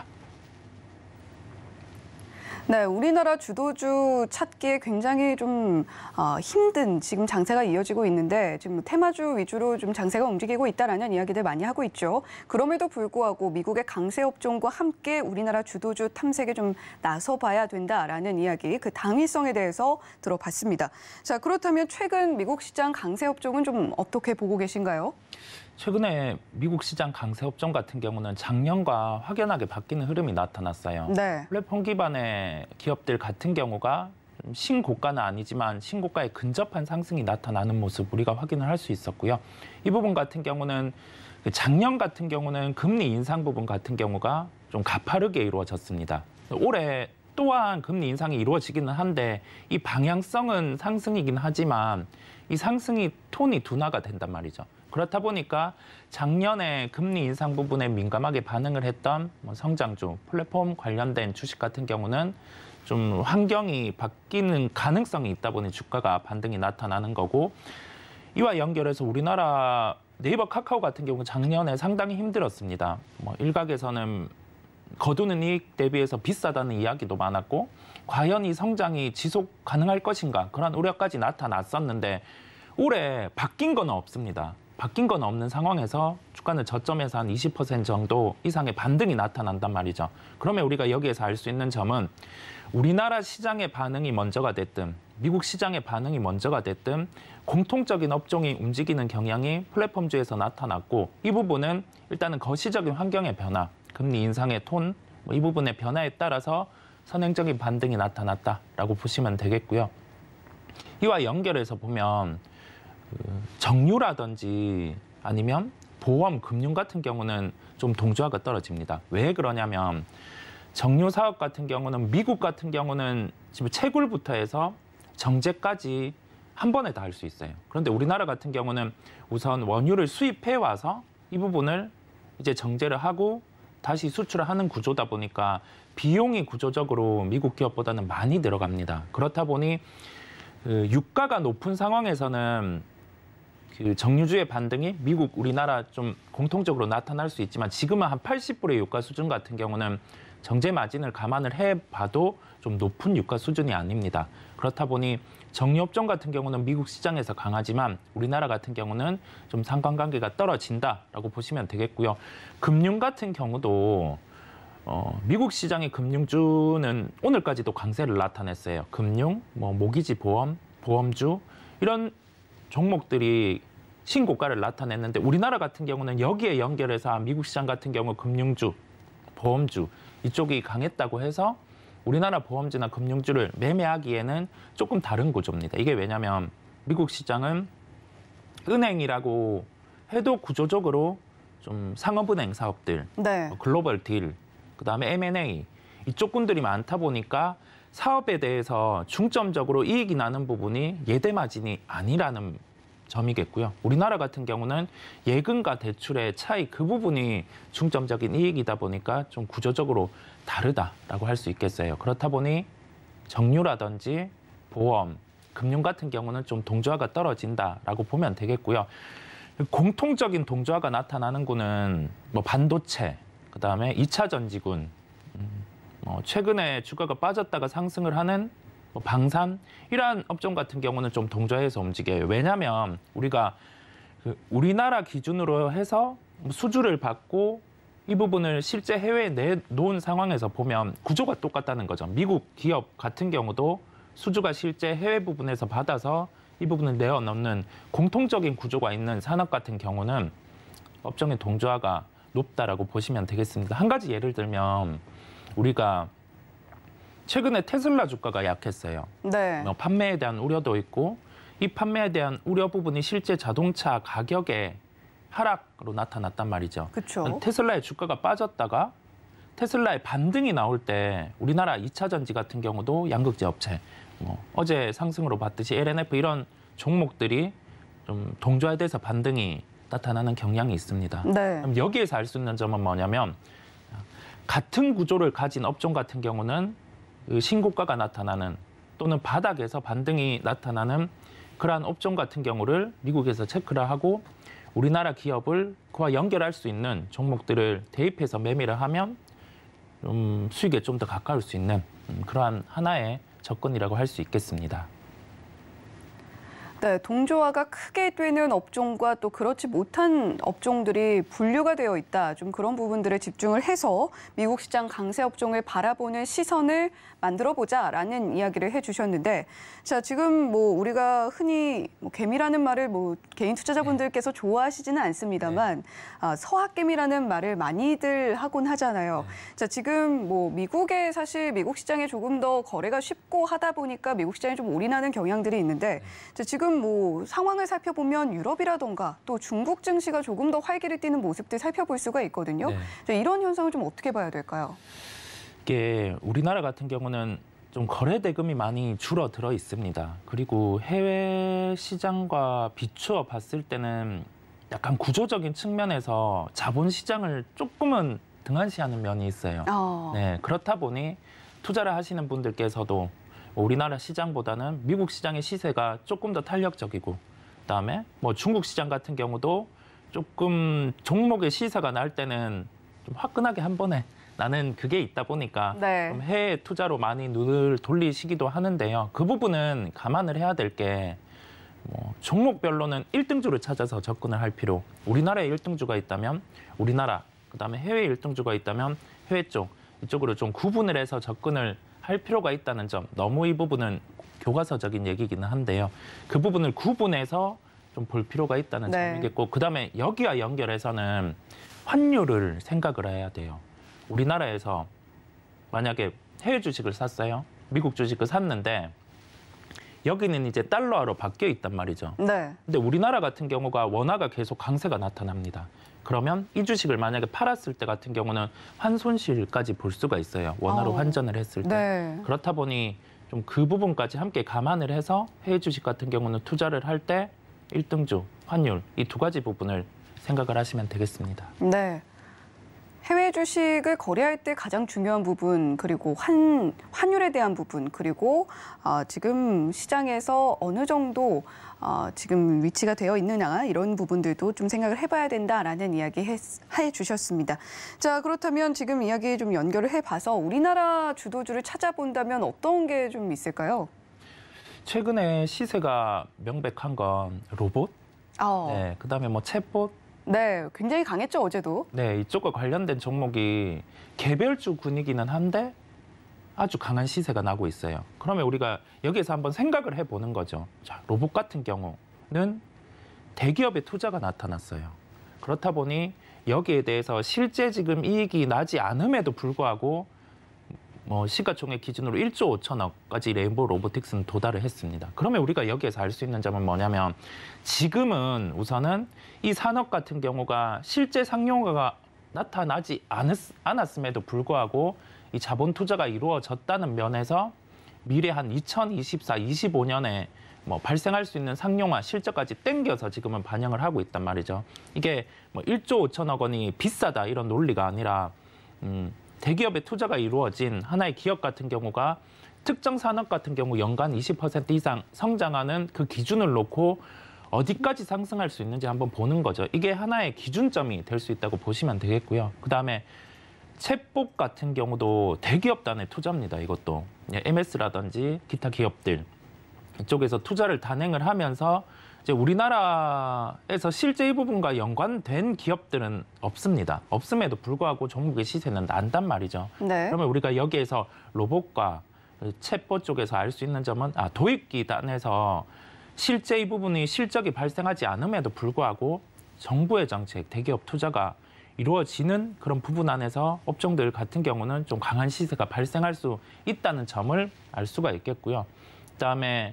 네, 우리나라 주도주 찾기에 굉장히 좀 힘든 지금 장세가 이어지고 있는데 지금 테마주 위주로 좀 장세가 움직이고 있다라는 이야기들 많이 하고 있죠. 그럼에도 불구하고 미국의 강세 업종과 함께 우리나라 주도주 탐색에 좀 나서봐야 된다라는 이야기, 그 당위성에 대해서 들어봤습니다. 자, 그렇다면 최근 미국 시장 강세 업종은 좀 어떻게 보고 계신가요? 최근에 미국 시장 강세 업종 같은 경우는 작년과 확연하게 바뀌는 흐름이 나타났어요. 네. 플랫폼 기반의 기업들 같은 경우가 신고가는 아니지만 신고가에 근접한 상승이 나타나는 모습 우리가 확인을 할 수 있었고요. 이 부분 같은 경우는 작년 같은 경우는 금리 인상 부분 같은 경우가 좀 가파르게 이루어졌습니다. 올해 또한 금리 인상이 이루어지기는 한데 이 방향성은 상승이긴 하지만 이 상승이 톤이 둔화가 된단 말이죠. 그렇다 보니까 작년에 금리 인상 부분에 민감하게 반응을 했던 성장주, 플랫폼 관련된 주식 같은 경우는 좀 환경이 바뀌는 가능성이 있다 보니 주가가 반등이 나타나는 거고, 이와 연결해서 우리나라 네이버 카카오 같은 경우 작년에 상당히 힘들었습니다. 일각에서는 거두는 이익 대비해서 비싸다는 이야기도 많았고 과연 이 성장이 지속 가능할 것인가 그런 우려까지 나타났었는데 올해 바뀐 건 없습니다. 바뀐 건 없는 상황에서 주가는 저점에서 한 20% 정도 이상의 반등이 나타난단 말이죠. 그러면 우리가 여기에서 알 수 있는 점은 우리나라 시장의 반응이 먼저가 됐든 미국 시장의 반응이 먼저가 됐든 공통적인 업종이 움직이는 경향이 플랫폼주에서 나타났고, 이 부분은 일단은 거시적인 환경의 변화, 금리 인상의 톤, 이 부분의 변화에 따라서 선행적인 반등이 나타났다라고 보시면 되겠고요. 이와 연결해서 보면 정유라든지 아니면 보험, 금융 같은 경우는 좀 동조화가 떨어집니다. 왜 그러냐면 정유 사업 같은 경우는 미국 같은 경우는 지금 채굴부터 해서 정제까지 한 번에 다 할 수 있어요. 그런데 우리나라 같은 경우는 우선 원유를 수입해 와서 이 부분을 이제 정제를 하고 다시 수출을 하는 구조다 보니까 비용이 구조적으로 미국 기업보다는 많이 들어갑니다. 그렇다 보니 유가가 높은 상황에서는 그 정유주의 반등이 미국, 우리나라 좀 공통적으로 나타날 수 있지만 지금은 한 80불의 유가 수준 같은 경우는 정제 마진을 감안을 해봐도 좀 높은 유가 수준이 아닙니다. 그렇다 보니 정유업종 같은 경우는 미국 시장에서 강하지만 우리나라 같은 경우는 좀 상관관계가 떨어진다라고 보시면 되겠고요. 금융 같은 경우도 미국 시장의 금융주는 오늘까지도 강세를 나타냈어요. 금융, 모기지 보험, 보험주 이런 종목들이 신고가를 나타냈는데 우리나라 같은 경우는 여기에 연결해서 미국 시장 같은 경우 금융주, 보험주 이쪽이 강했다고 해서 우리나라 보험주나 금융주를 매매하기에는 조금 다른 구조입니다. 이게 왜냐하면 미국 시장은 은행이라고 해도 구조적으로 좀 상업은행 사업들, 네. 글로벌 딜, 그다음에 M&A 이쪽 군들이 많다 보니까 사업에 대해서 중점적으로 이익이 나는 부분이 예대 마진이 아니라는 점이겠고요. 우리나라 같은 경우는 예금과 대출의 차이 그 부분이 중점적인 이익이다 보니까 좀 구조적으로 다르다라고 할 수 있겠어요. 그렇다 보니 정유라든지 보험, 금융 같은 경우는 좀 동조화가 떨어진다라고 보면 되겠고요. 공통적인 동조화가 나타나는 구는 반도체, 그다음에 2차 전지군, 최근에 주가가 빠졌다가 상승을 하는 방산 이러한 업종 같은 경우는 좀 동조해서 움직여요. 왜냐하면 우리가 우리나라 기준으로 해서 수주를 받고 이 부분을 실제 해외에 내놓은 상황에서 보면 구조가 똑같다는 거죠. 미국 기업 같은 경우도 수주가 실제 해외 부분에서 받아서 이 부분을 내어놓는 공통적인 구조가 있는 산업 같은 경우는 업종의 동조화가 높다라고 보시면 되겠습니다. 한 가지 예를 들면 우리가 최근에 테슬라 주가가 약했어요. 네. 판매에 대한 우려도 있고 이 판매에 대한 우려 부분이 실제 자동차 가격의 하락으로 나타났단 말이죠. 그렇죠. 테슬라의 주가가 빠졌다가 테슬라의 반등이 나올 때 우리나라 2차 전지 같은 경우도 양극재 업체, 어제 상승으로 봤듯이 LNF 이런 종목들이 좀 동조화돼서 반등이 나타나는 경향이 있습니다. 네. 그럼 여기에서 알 수 있는 점은 뭐냐면 같은 구조를 가진 업종 같은 경우는 신고가가 나타나는 또는 바닥에서 반등이 나타나는 그러한 업종 같은 경우를 미국에서 체크를 하고 우리나라 기업을 그와 연결할 수 있는 종목들을 대입해서 매매를 하면 수익에 좀 더 가까울 수 있는 그러한 하나의 접근이라고 할 수 있겠습니다. 네, 동조화가 크게 되는 업종과 또 그렇지 못한 업종들이 분류가 되어 있다. 좀 그런 부분들에 집중을 해서 미국 시장 강세 업종을 바라보는 시선을 만들어보자라는 이야기를 해주셨는데, 자, 지금 우리가 흔히 개미라는 말을 개인 투자자분들께서 좋아하시지는 않습니다만 서학개미라는 말을 많이들 하곤 하잖아요. 자, 지금 미국의 사실 미국 시장에 조금 더 거래가 쉽고 하다 보니까 미국 시장에 좀 올인하는 경향들이 있는데, 자, 지금 상황을 살펴보면 유럽이라던가 또 중국 증시가 조금 더 활기를 띠는 모습들 살펴볼 수가 있거든요. 자, 이런 현상을 좀 어떻게 봐야 될까요? 이게 우리나라 같은 경우는 좀 거래 대금이 많이 줄어들어 있습니다. 그리고 해외 시장과 비추어 봤을 때는 약간 구조적인 측면에서 자본 시장을 조금은 등한시하는 면이 있어요. 네, 그렇다 보니 투자를 하시는 분들께서도 우리나라 시장보다는 미국 시장의 시세가 조금 더 탄력적이고, 그다음에 중국 시장 같은 경우도 조금 종목의 시세가 날 때는 좀 화끈하게 한 번에 나는 그게 있다 보니까 좀 해외 투자로 많이 눈을 돌리시기도 하는데요. 그 부분은 감안을 해야 될 게 종목별로는 1등주를 찾아서 접근을 할 필요. 우리나라에 1등주가 있다면 우리나라, 그다음에 해외 1등주가 있다면 해외 쪽, 이쪽으로 좀 구분을 해서 접근을 할 필요가 있다는 점. 너무 이 부분은 교과서적인 얘기기는 한데요. 그 부분을 구분해서 좀 볼 필요가 있다는 점이겠고, 그다음에 여기와 연결해서는 환율을 생각을 해야 돼요. 우리나라에서 만약에 해외 주식을 샀어요. 미국 주식을 샀는데 여기는 이제 달러화로 바뀌어 있단 말이죠. 네. 근데 우리나라 같은 경우가 원화가 계속 강세가 나타납니다. 그러면 이 주식을 만약에 팔았을 때 같은 경우는 환손실까지 볼 수가 있어요. 원화로 환전을 했을 때. 네. 그렇다 보니 좀 그 부분까지 함께 감안을 해서 해외 주식 같은 경우는 투자를 할 때 1등주, 환율 이 두 가지 부분을 생각을 하시면 되겠습니다. 네. 해외 주식을 거래할 때 가장 중요한 부분, 그리고 환율에 대한 부분, 그리고 지금 시장에서 어느 정도 지금 위치가 되어 있느냐, 이런 부분들도 좀 생각을 해봐야 된다라는 이야기 해주셨습니다. 자, 그렇다면 지금 이야기 좀 연결을 해봐서 우리나라 주도주를 찾아본다면 어떤 게 좀 있을까요? 최근에 시세가 명백한 건 로봇, 네, 그다음에 챗봇, 네, 굉장히 강했죠, 어제도. 네, 이쪽과 관련된 종목이 개별주 분위기는 한데 아주 강한 시세가 나고 있어요. 그러면 우리가 여기에서 한번 생각을 해보는 거죠. 자, 로봇 같은 경우는 대기업의 투자가 나타났어요. 그렇다 보니 여기에 대해서 실제 지금 이익이 나지 않음에도 불구하고 시가총액 기준으로 1조 5천억까지 레인보우 로보틱스는 도달을 했습니다. 그러면 우리가 여기에서 알 수 있는 점은 뭐냐면 지금은 우선은 이 산업 같은 경우가 실제 상용화가 나타나지 않았음에도 불구하고 이 자본 투자가 이루어졌다는 면에서 미래 한 2024, 25년에 발생할 수 있는 상용화 실적까지 땡겨서 지금은 반영을 하고 있단 말이죠. 이게 1조 5천억 원이 비싸다 이런 논리가 아니라 대기업의 투자가 이루어진 하나의 기업 같은 경우가 특정 산업 같은 경우 연간 20% 이상 성장하는 그 기준을 놓고 어디까지 상승할 수 있는지 한번 보는 거죠. 이게 하나의 기준점이 될 수 있다고 보시면 되겠고요. 그다음에 챗봇 같은 경우도 대기업 단의 투자입니다. 이것도 MS라든지 기타 기업들 이쪽에서 투자를 단행을 하면서 이제 우리나라에서 실제 이 부분과 연관된 기업들은 없습니다. 없음에도 불구하고 종목의 시세는 난단 말이죠. 네. 그러면 우리가 여기에서 로봇과 챗봇 쪽에서 알 수 있는 점은 도입기 단에서 실제 이 부분이 실적이 발생하지 않음에도 불구하고 정부의 정책, 대기업 투자가 이루어지는 그런 부분 안에서 업종들 같은 경우는 좀 강한 시세가 발생할 수 있다는 점을 알 수가 있겠고요. 그다음에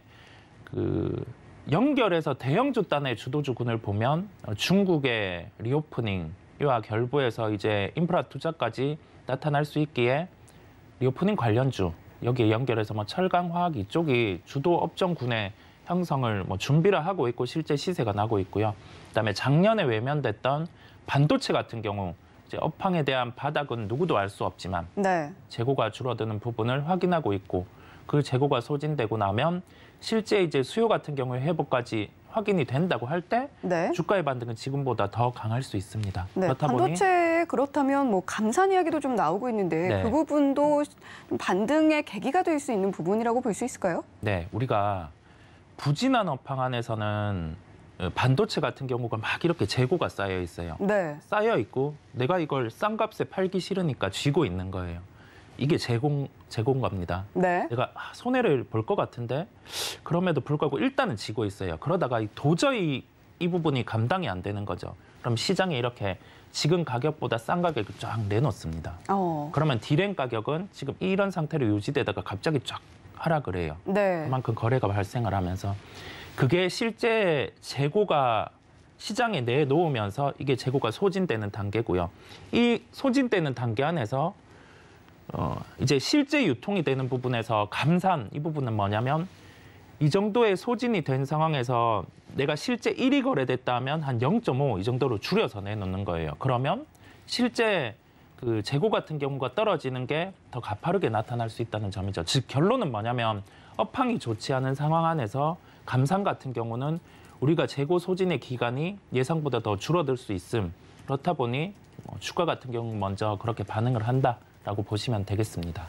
연결해서 대형주 단의 주도주군을 보면 중국의 리오프닝, 이와 결부해서 이제 인프라 투자까지 나타날 수 있기에 리오프닝 관련주 여기에 연결해서 뭐 철강, 화학 이쪽이 주도 업종군의 형성을 뭐 준비를 하고 있고 실제 시세가 나고 있고요. 그다음에 작년에 외면됐던 반도체 같은 경우 이제 업황에 대한 바닥은 누구도 알 수 없지만 네. 재고가 줄어드는 부분을 확인하고 있고 그 재고가 소진되고 나면 실제 이제 수요 같은 경우에 회복까지 확인이 된다고 할 때 네. 주가의 반등은 지금보다 더 강할 수 있습니다. 네. 그렇다 반도체 그렇다면 뭐 감산 이야기도 좀 나오고 있는데 네. 그 부분도 좀 반등의 계기가 될 수 있는 부분이라고 볼 수 있을까요? 네, 우리가 부진한 업황 안에서는 반도체 같은 경우가 막 이렇게 재고가 쌓여 있어요. 네. 쌓여 있고 내가 이걸 싼 값에 팔기 싫으니까 쥐고 있는 거예요. 이게 재고인 겁니다. 네. 내가 손해를 볼 것 같은데 그럼에도 불구하고 일단은 지고 있어요. 그러다가 도저히 이 부분이 감당이 안 되는 거죠. 그럼 시장에 이렇게 지금 가격보다 싼 가격을 쫙 내놓습니다. 그러면 디램 가격은 지금 이런 상태로 유지되다가 갑자기 쫙 하락을 해요. 네. 그만큼 거래가 발생을 하면서 그게 실제 재고가 시장에 내놓으면서 이게 재고가 소진되는 단계고요. 이 소진되는 단계 안에서 이제 실제 유통이 되는 부분에서 감산 이 부분은 뭐냐면 이 정도의 소진이 된 상황에서 내가 실제 1이 거래됐다면 한 0.5 이 정도로 줄여서 내놓는 거예요. 그러면 실제 그 재고 같은 경우가 떨어지는 게 더 가파르게 나타날 수 있다는 점이죠. 즉 결론은 뭐냐면 업황이 좋지 않은 상황 안에서 감산 같은 경우는 우리가 재고 소진의 기간이 예상보다 더 줄어들 수 있음. 그렇다 보니 주가 같은 경우 먼저 그렇게 반응을 한다라고 보시면 되겠습니다.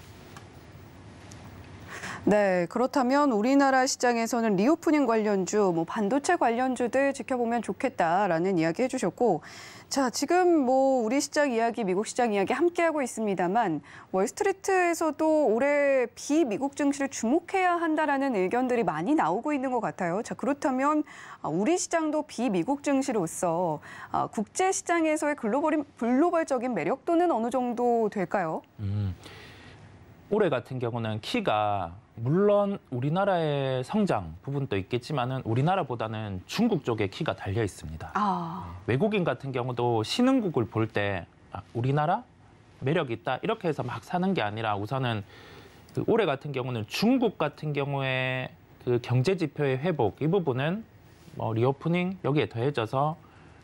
네, 그렇다면 우리나라 시장에서는 리오프닝 관련주, 뭐 반도체 관련주들 지켜보면 좋겠다라는 이야기 해주셨고, 자, 지금 뭐 우리 시장 이야기, 미국 시장 이야기 함께하고 있습니다만 월스트리트에서도 올해 비미국 증시를 주목해야 한다라는 의견들이 많이 나오고 있는 것 같아요. 자, 그렇다면 우리 시장도 비미국 증시로서 국제 시장에서의 글로벌적인 매력도는 어느 정도 될까요? 올해 같은 경우는 키가 물론 우리나라의 성장 부분도 있겠지만은 우리나라보다는 중국 쪽에 키가 달려 있습니다. 외국인 같은 경우도 신흥국을 볼 때 우리나라 매력 있다 이렇게 해서 막 사는 게 아니라 우선은 그 올해 같은 경우는 중국 같은 경우에 그 경제 지표의 회복 이 부분은 뭐 리오프닝 여기에 더해져서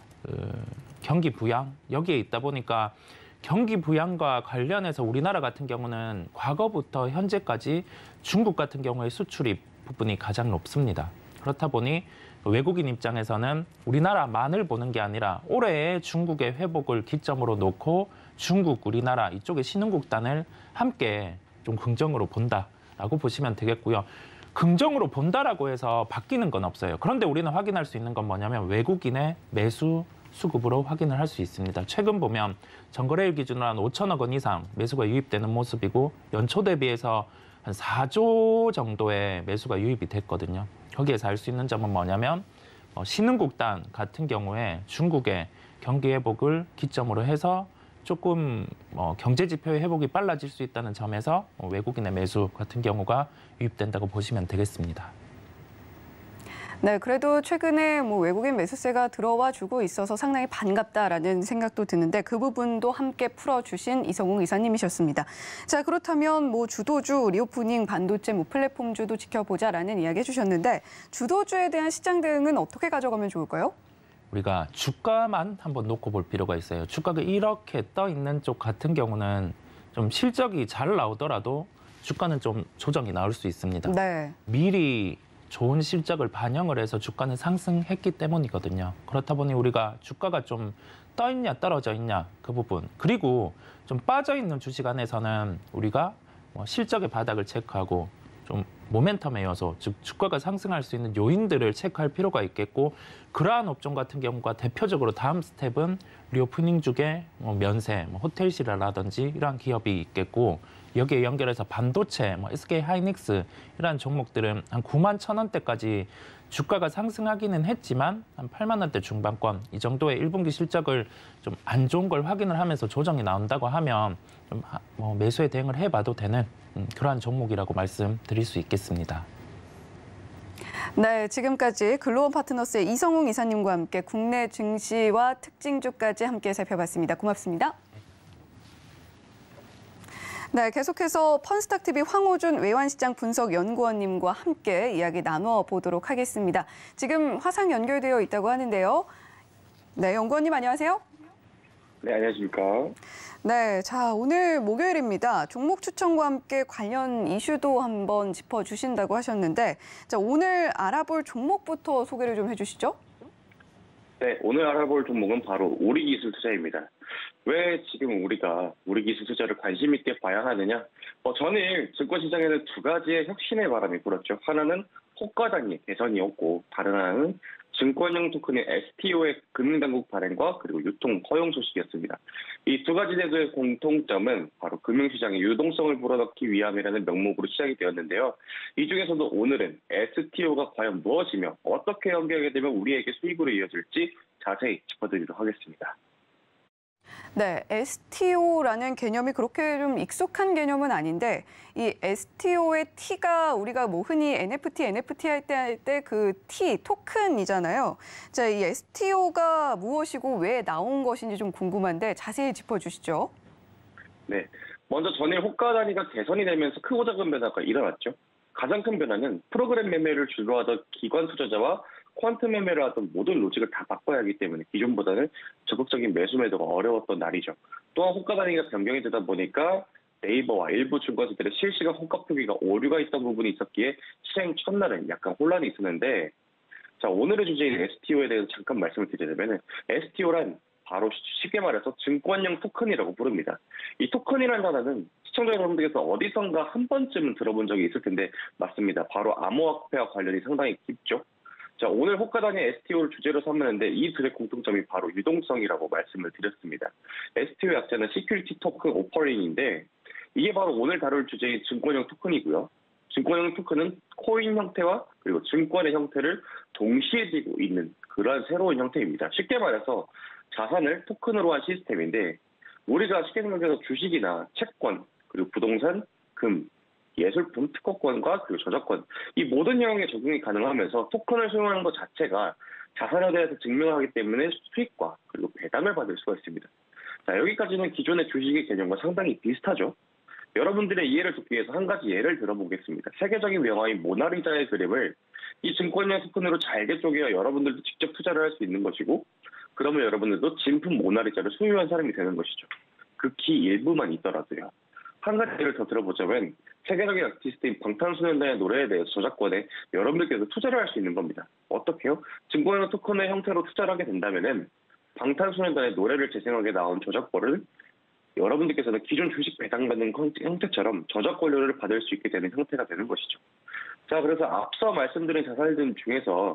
경기 부양 여기에 있다 보니까. 경기 부양과 관련해서 우리나라 같은 경우는 과거부터 현재까지 중국 같은 경우의 수출입 부분이 가장 높습니다. 그렇다 보니 외국인 입장에서는 우리나라만을 보는 게 아니라 올해의 중국의 회복을 기점으로 놓고 중국, 우리나라 이쪽의 신흥국단을 함께 좀 긍정으로 본다라고 보시면 되겠고요. 긍정으로 본다라고 해서 바뀌는 건 없어요. 그런데 우리는 확인할 수 있는 건 뭐냐면 외국인의 매수 수급으로 확인을 할 수 있습니다. 최근 보면 전거래일 기준으로 한 5천억 원 이상 매수가 유입되는 모습이고 연초 대비해서 한 4조 정도의 매수가 유입이 됐거든요. 거기에서 알 수 있는 점은 뭐냐면 신흥국단 같은 경우에 중국의 경기 회복을 기점으로 해서 조금 경제 지표의 회복이 빨라질 수 있다는 점에서 외국인의 매수 같은 경우가 유입된다고 보시면 되겠습니다. 네, 그래도 최근에 뭐 외국인 매수세가 들어와 주고 있어서 상당히 반갑다라는 생각도 드는데 그 부분도 함께 풀어주신 이성웅 이사님이셨습니다. 자, 그렇다면 뭐 주도주, 리오프닝, 반도체, 뭐 플랫폼주도 지켜보자라는 이야기 해주셨는데 주도주에 대한 시장 대응은 어떻게 가져가면 좋을까요? 우리가 주가만 한번 놓고 볼 필요가 있어요. 주가가 이렇게 떠 있는 쪽 같은 경우는 좀 실적이 잘 나오더라도 주가는 좀 조정이 나올 수 있습니다. 네. 미리 좋은 실적을 반영을 해서 주가는 상승했기 때문이거든요. 그렇다 보니 우리가 주가가 좀 떠 있냐 떨어져 있냐 그 부분 그리고 좀 빠져 있는 주식 안에서는 우리가 실적의 바닥을 체크하고 좀 모멘텀의 요소, 즉 주가가 상승할 수 있는 요인들을 체크할 필요가 있겠고 그러한 업종 같은 경우가 대표적으로 다음 스텝은 리오프닝 쪽에 면세, 호텔시라라든지 이러한 기업이 있겠고 여기에 연결해서 반도체, SK 하이닉스 이러한 종목들은 한 9만 1,000원대까지 주가가 상승하기는 했지만 한 8만 원대 중반권 이 정도의 1분기 실적을 좀 안 좋은 걸 확인을 하면서 조정이 나온다고 하면 좀 매수에 대응을 해봐도 되는 그러한 종목이라고 말씀드릴 수 있겠습니다. 네, 지금까지 글로벌 파트너스의 이성웅 이사님과 함께 국내 증시와 특징주까지 함께 살펴봤습니다. 고맙습니다. 네, 계속해서 펀스탁TV 황호준 외환시장 분석연구원님과 함께 이야기 나눠보도록 하겠습니다. 지금 화상 연결되어 있다고 하는데요. 네, 연구원님 안녕하세요. 네, 안녕하십니까. 네, 자 오늘 목요일입니다. 종목 추천과 함께 관련 이슈도 한번 짚어주신다고 하셨는데 자 오늘 알아볼 종목부터 소개를 좀 해주시죠. 네, 오늘 알아볼 종목은 바로 우리기술 투자입니다. 왜 지금 우리가 우리기술 투자를 관심 있게 봐야 하느냐? 전일 증권시장에는 두 가지의 혁신의 바람이 불었죠. 하나는 호가단위 개선이었고 다른 하나는 증권형 토큰의 STO의 금융당국 발행과 그리고 유통 허용 소식이었습니다. 이 두 가지 제도의 공통점은 바로 금융시장의 유동성을 불어넣기 위함이라는 명목으로 시작이 되었는데요. 이 중에서도 오늘은 STO가 과연 무엇이며 어떻게 연결하게 되면 우리에게 수익으로 이어질지 자세히 짚어드리도록 하겠습니다. 네, STO라는 개념이 그렇게 좀 익숙한 개념은 아닌데 이 STO의 T가 우리가 뭐 흔히 NFT 할 때 그 T, 토큰이잖아요. 자, 이 STO가 무엇이고 왜 나온 것인지 좀 궁금한데 자세히 짚어주시죠. 네, 먼저 전일 호가 단위가 개선이 되면서 크고 작은 변화가 일어났죠. 가장 큰 변화는 프로그램 매매를 주로 하던 기관 투자자와 퀀트 매매를 하던 모든 로직을 다 바꿔야 하기 때문에 기존보다는 적극적인 매수 매도가 어려웠던 날이죠. 또한 호가 단위가 변경이 되다 보니까 네이버와 일부 증권사들의 실시간 호가 표기가 오류가 있던 부분이 있었기에 시행 첫날은 약간 혼란이 있었는데 자 오늘의 주제인 STO에 대해서 잠깐 말씀을 드리자면 STO란 바로 쉽게 말해서 증권형 토큰이라고 부릅니다. 이 토큰이라는 단어는 시청자 여러분들께서 어디선가 한 번쯤은 들어본 적이 있을 텐데 맞습니다. 바로 암호화폐와 관련이 상당히 깊죠. 자, 오늘 호가 단위 STO를 주제로 삼았는데 이 둘의 공통점이 바로 유동성이라고 말씀을 드렸습니다. STO 약자는 시큐리티 토큰 오퍼링인데 이게 바로 오늘 다룰 주제인 증권형 토큰이고요. 증권형 토큰은 코인 형태와 그리고 증권의 형태를 동시에 쥐고 있는 그러한 새로운 형태입니다. 쉽게 말해서 자산을 토큰으로 한 시스템인데 우리가 쉽게 생각해서 주식이나 채권, 그리고 부동산, 금, 예술품, 특허권과 그리고 저작권 이 모든 영역에 적용이 가능하면서 토큰을 수용하는 것 자체가 자산에 대해서 증명하기 때문에 수익과 그리고 배당을 받을 수가 있습니다. 자 여기까지는 기존의 주식의 개념과 상당히 비슷하죠. 여러분들의 이해를 돕기 위해서 한 가지 예를 들어보겠습니다. 세계적인 명화인 모나리자의 그림을 이 증권형 토큰으로 잘게 쪼개어 여러분들도 직접 투자를 할 수 있는 것이고 그러면 여러분들도 진품 모나리자를 소유한 사람이 되는 것이죠. 극히 일부만 있더라도요. 한 가지 예를 더 들어보자면 세계적인 아티스트인 방탄소년단의 노래에 대해서 저작권에 여러분들께서 투자를 할 수 있는 겁니다. 어떻게요? 증권형 토큰의 형태로 투자를 하게 된다면은 방탄소년단의 노래를 재생하게 나온 저작권을 여러분들께서는 기존 주식 배당받는 형태처럼 저작권료를 받을 수 있게 되는 형태가 되는 것이죠. 자, 그래서 앞서 말씀드린 자산들 중에서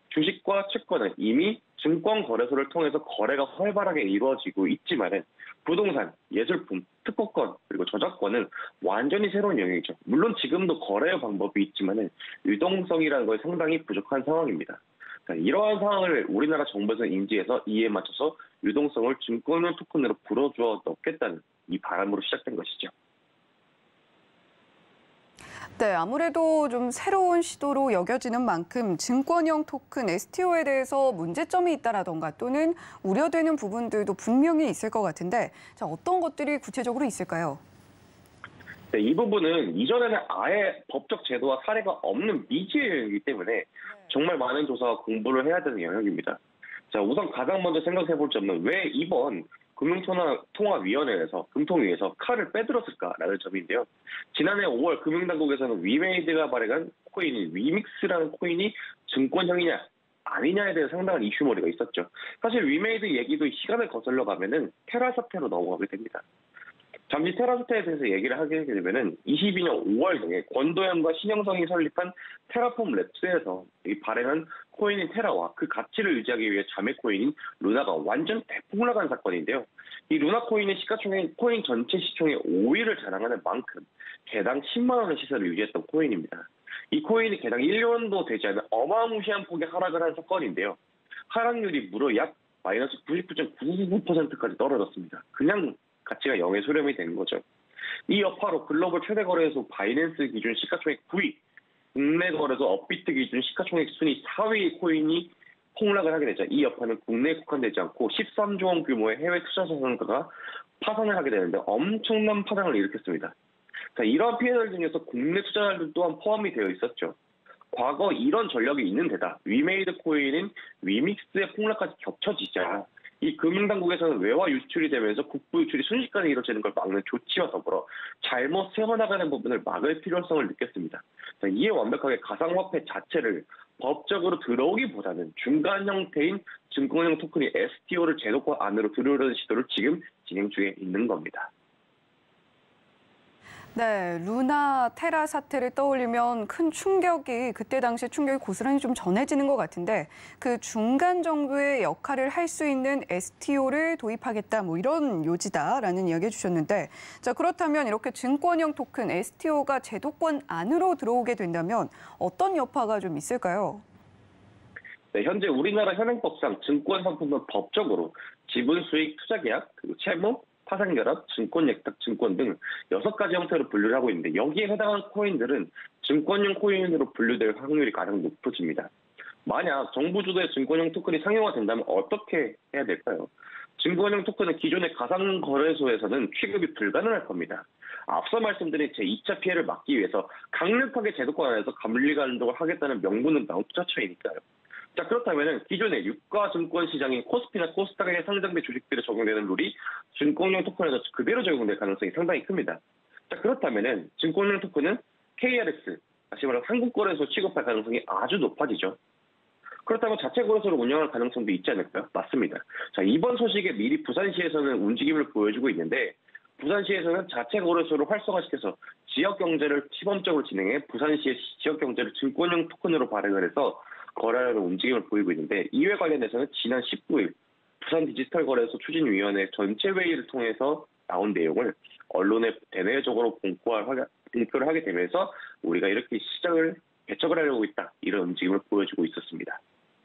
주식과 채권은 이미 증권거래소를 통해서 거래가 활발하게 이루어지고 있지만은 부동산, 예술품, 특허권, 그리고 저작권은 완전히 새로운 영역이죠. 물론 지금도 거래 방법이 있지만은 유동성이라는 것이 상당히 부족한 상황입니다. 이러한 상황을 우리나라 정부에서 인지해서 이에 맞춰서 유동성을 증권형 토큰으로 불어주어 넣겠다는 이 바람으로 시작된 것이죠. 네, 아무래도 좀 새로운 시도로 여겨지는 만큼 증권형 토큰 STO에 대해서 문제점이 있다라던가 또는 우려되는 부분들도 분명히 있을 것 같은데 자, 어떤 것들이 구체적으로 있을까요? 네, 이 부분은 이전에는 아예 법적 제도와 사례가 없는 미지의 영역이기 때문에 정말 많은 조사와 공부를 해야 되는 영역입니다. 자, 우선 가장 먼저 생각해 볼 점은 왜 이번 금융통화위원회에서 금통위에서 칼을 빼들었을까라는 점인데요. 지난해 5월 금융당국에서는 위메이드가 발행한 코인인 위믹스라는 코인이 증권형이냐 아니냐에 대해 상당한 이슈머리가 있었죠. 사실 위메이드 얘기도 시간을 거슬러 가면은 테라 사태로 넘어가게 됩니다. 잠시 테라 사태에 대해서 얘기를 하게 되면은 22년 5월경에 권도현과 신영성이 설립한 테라폼 랩스에서 발행한 코인인 테라와 그 가치를 유지하기 위해 자매 코인인 루나가 완전 대폭락한 사건인데요. 이 루나 코인의 시가총액 코인 전체 시총의 5위를 자랑하는 만큼 개당 10만 원의 시세를 유지했던 코인입니다. 이 코인이 개당 1년도 되지 않은 어마무시한 폭의 하락을 한 사건인데요. 하락률이 무려 약 마이너스 99.999%까지 떨어졌습니다. 그냥 가치가 0에 수렴이 된 거죠. 이 여파로 글로벌 최대 거래소 바이낸스 기준 시가총액 9위, 국내 거래소 업비트 기준 시가총액 순위 4위 코인이 폭락을 하게 되자 이 여파는 국내에 국한되지 않고 13조 원 규모의 해외 투자 자산가가 파산을 하게 되는데 엄청난 파장을 일으켰습니다. 자, 이러한 피해들 중에서 국내 투자자들 또한 포함이 되어 있었죠. 과거 이런 전력이 있는 데다 위메이드 코인인 위믹스의 폭락까지 겹쳐지자 이 금융당국에서는 외화 유출이 되면서 국부 유출이 순식간에 이루어지는 걸 막는 조치와 더불어 잘못 세워나가는 부분을 막을 필요성을 느꼈습니다. 자, 이에 완벽하게 가상화폐 자체를 법적으로 들어오기보다는 중간 형태인 증권형 토큰이 STO를 제도권 안으로 들어오려는 시도를 지금 진행 중에 있는 겁니다. 네, 루나 테라 사태를 떠올리면 큰 충격이 그때 당시 충격이 고스란히 좀 전해지는 것 같은데 그 중간 정도의 역할을 할 수 있는 STO를 도입하겠다 뭐 이런 요지다라는 이야기 해주셨는데 자 그렇다면 이렇게 증권형 토큰 STO가 제도권 안으로 들어오게 된다면 어떤 여파가 좀 있을까요? 네, 현재 우리나라 현행법상 증권 상품은 법적으로 지분 수익 투자 계약, 그리고 채무, 파생결합, 증권예탁, 증권 등 6가지 형태로 분류를 하고 있는데 여기에 해당하는 코인들은 증권형 코인으로 분류될 확률이 가장 높아집니다. 만약 정부 주도의 증권형 토큰이 상용화된다면 어떻게 해야 될까요? 증권형 토큰은 기존의 가상거래소에서는 취급이 불가능할 겁니다. 앞서 말씀드린 제2차 피해를 막기 위해서 강력하게 제도권 안에서 감리 감독을 하겠다는 명분은 나온 투자처이니까요. 자, 그렇다면 기존의 유가 증권 시장인 코스피나 코스닥에 상장된 주식들에 적용되는 룰이 증권형 토큰에서 그대로 적용될 가능성이 상당히 큽니다. 자, 그렇다면 증권형 토큰은 KRX, 다시 말해 한국거래소 취급할 가능성이 아주 높아지죠. 그렇다면 자체 거래소를 운영할 가능성도 있지 않을까요? 맞습니다. 자, 이번 소식에 미리 부산시에서는 움직임을 보여주고 있는데 부산시에서는 자체 거래소를 활성화시켜서 지역 경제를 시범적으로 진행해 부산시의 지역 경제를 증권형 토큰으로 발행을 해서 거래하는 움직임을 보이고 있는데 이에 관련해서는 지난 19일 부산 디지털 거래소 추진위원회 전체 회의를 통해서 나온 내용을 언론에 대내적으로 공표를 하게 되면서 우리가 이렇게 시장을 개척을 하려고 있다 이런 움직임을 보여주고 있었습니다.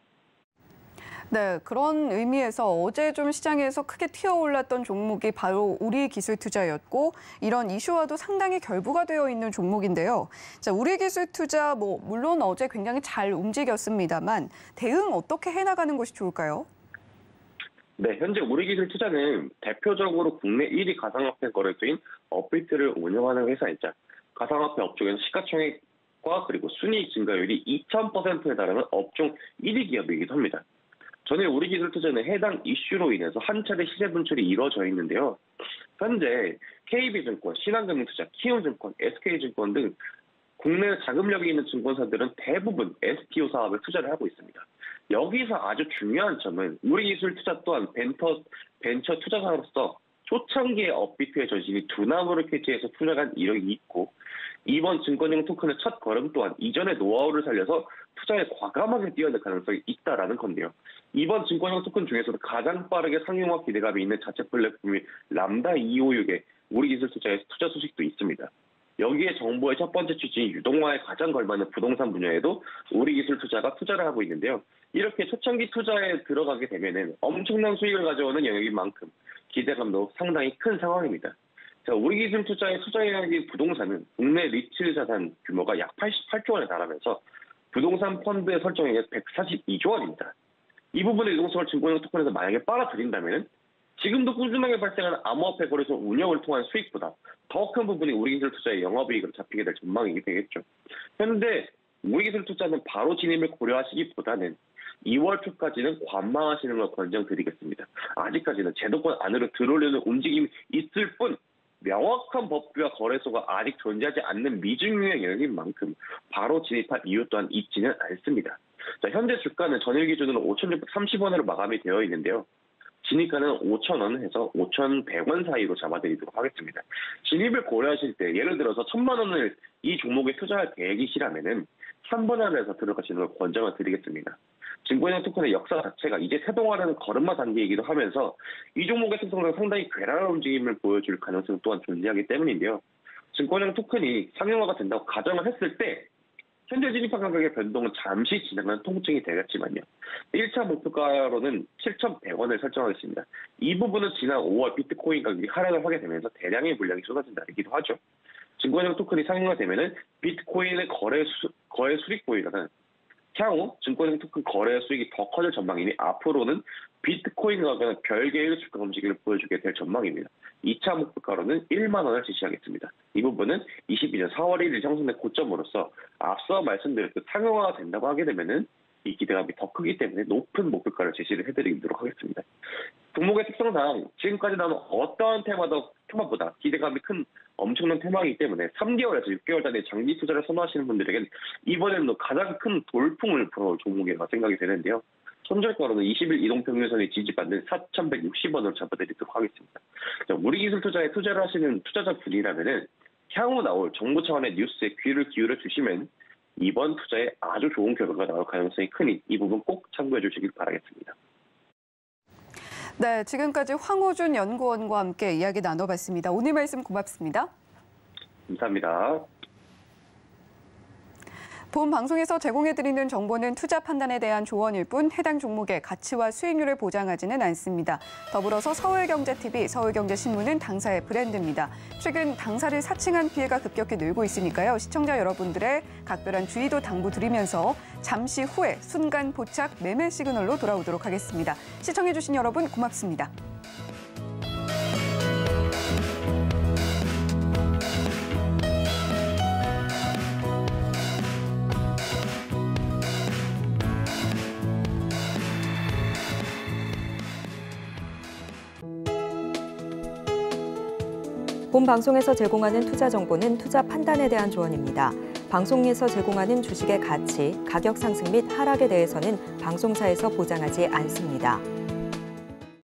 네, 그런 의미에서 어제 좀 시장에서 크게 튀어올랐던 종목이 바로 우리기술투자였고 이런 이슈와도 상당히 결부가 되어 있는 종목인데요. 자, 우리기술투자 물론 어제 굉장히 잘 움직였습니다만 대응 어떻게 해나가는 것이 좋을까요? 네, 현재 우리기술투자는 대표적으로 국내 1위 가상화폐 거래소인 업비트를 운영하는 회사이자 가상화폐 업종에서 시가총액과 그리고 순이익 증가율이 2000%에 달하는 업종 1위 기업이기도 합니다. 전에 우리기술투자는 해당 이슈로 인해서 한 차례 시세 분출이 이루어져 있는데요. 현재 KB증권, 신한금융투자, 키움증권, SK증권 등 국내 자금력이 있는 증권사들은 대부분 STO 사업에 투자를 하고 있습니다. 여기서 아주 중요한 점은 우리기술투자 또한 벤처 투자사로서 초창기에 업비트의 전신이 두나무를 캐치해서 투자한 이력이 있고 이번 증권형 토큰의 첫 걸음 또한 이전의 노하우를 살려서 투자에 과감하게 뛰어들 가능성이 있다라는 건데요. 이번 증권형 토큰 중에서도 가장 빠르게 상용화 기대감이 있는 자체 플랫폼인 람다 256의 우리기술투자의 투자 소식도 있습니다. 여기에 정부의 첫 번째 취지인 유동화에 가장 걸맞는 부동산 분야에도 우리기술투자가 투자를 하고 있는데요. 이렇게 초창기 투자에 들어가게 되면 엄청난 수익을 가져오는 영역인 만큼 기대감도 상당히 큰 상황입니다. 자, 우리기술투자의 투자 영역인 부동산은 국내 리츠 자산 규모가 약 88조 원에 달하면서 부동산 펀드의 설정액이 142조 원입니다. 이 부분의 유동성을 증권형 토큰에서 만약에 빨아들인다면 지금도 꾸준하게 발생하는 암호화폐 거래소 운영을 통한 수익보다 더 큰 부분이 우리기술투자의 영업이익으로 잡히게 될 전망이 되겠죠. 현재 우리기술투자는 바로 진입을 고려하시기보다는 2월 초까지는 관망하시는 걸 권장드리겠습니다. 아직까지는 제도권 안으로 들어오려는 움직임이 있을 뿐 명확한 법규와 거래소가 아직 존재하지 않는 미증유의 영역인 만큼 바로 진입할 이유 또한 있지는 않습니다. 자, 현재 주가는 전일 기준으로 5,630원으로 마감이 되어 있는데요. 진입가는 5,000원 해서 5,100원 사이로 잡아드리도록 하겠습니다. 진입을 고려하실 때 예를 들어서 1,000만 원을 이 종목에 투자할 계획이시라면은 3번 안에서 들어가시는 걸 권장을 드리겠습니다. 증권형 토큰의 역사 자체가 이제 세동화라는 걸음마 단계이기도 하면서 이 종목의 특성상 상당히 괴랄한 움직임을 보여줄 가능성 또한 존재하기 때문인데요. 증권형 토큰이 상용화가 된다고 가정을 했을 때 현재 진입한 가격의 변동은 잠시 지나가는 통증이 되겠지만요. 1차 목표가로는 7,100원을 설정하겠습니다. 이 부분은 지난 5월 비트코인 가격이 하락을 하게 되면서 대량의 물량이 쏟아진다기도 하죠. 증권형 토큰이 상용화되면은 비트코인의 거래 수익보이라는 향후 증권형 토큰 거래 수익이 더 커질 전망이니 앞으로는 비트코인 가격은 별개의 주가 움직임을 보여주게 될 전망입니다. 2차 목표가로는 1만 원을 제시하겠습니다. 이 부분은 22년 4월 1일 형성된 고점으로서 앞서 말씀드렸듯 상용화가 된다고 하게 되면은 이 기대감이 더 크기 때문에 높은 목표가를 제시를 해드리도록 하겠습니다. 종목의 특성상 지금까지 나온 어떠한 테마보다 기대감이 큰 엄청난 테마이기 때문에 3개월에서 6개월 단위 장기 투자를 선호하시는 분들에겐 이번에는 가장 큰 돌풍을 불어올 종목이라 생각이 되는데요. 손절가로는 20일 이동평균선이 지지받는 4,160원으로 잡아드리도록 하겠습니다. 우리 기술 투자에 투자를 하시는 투자자분이라면은 향후 나올 정부 차원의 뉴스에 귀를 기울여 주시면 이번 투자에 아주 좋은 결과가 나올 가능성이 크니 이 부분 꼭 참고해 주시길 바라겠습니다. 네, 지금까지 황호준 연구원과 함께 이야기 나눠봤습니다. 오늘 말씀 고맙습니다. 감사합니다. 본 방송에서 제공해드리는 정보는 투자 판단에 대한 조언일 뿐 해당 종목의 가치와 수익률을 보장하지는 않습니다. 더불어서 서울경제TV, 서울경제신문은 당사의 브랜드입니다. 최근 당사를 사칭한 피해가 급격히 늘고 있으니까요. 시청자 여러분들의 각별한 주의도 당부드리면서 잠시 후에 순간 포착 매매 시그널로 돌아오도록 하겠습니다. 시청해주신 여러분 고맙습니다. 본 방송에서 제공하는 투자 정보는 투자 판단에 대한 조언입니다. 방송에서 제공하는 주식의 가치, 가격 상승 및 하락에 대해서는 방송사에서 보장하지 않습니다.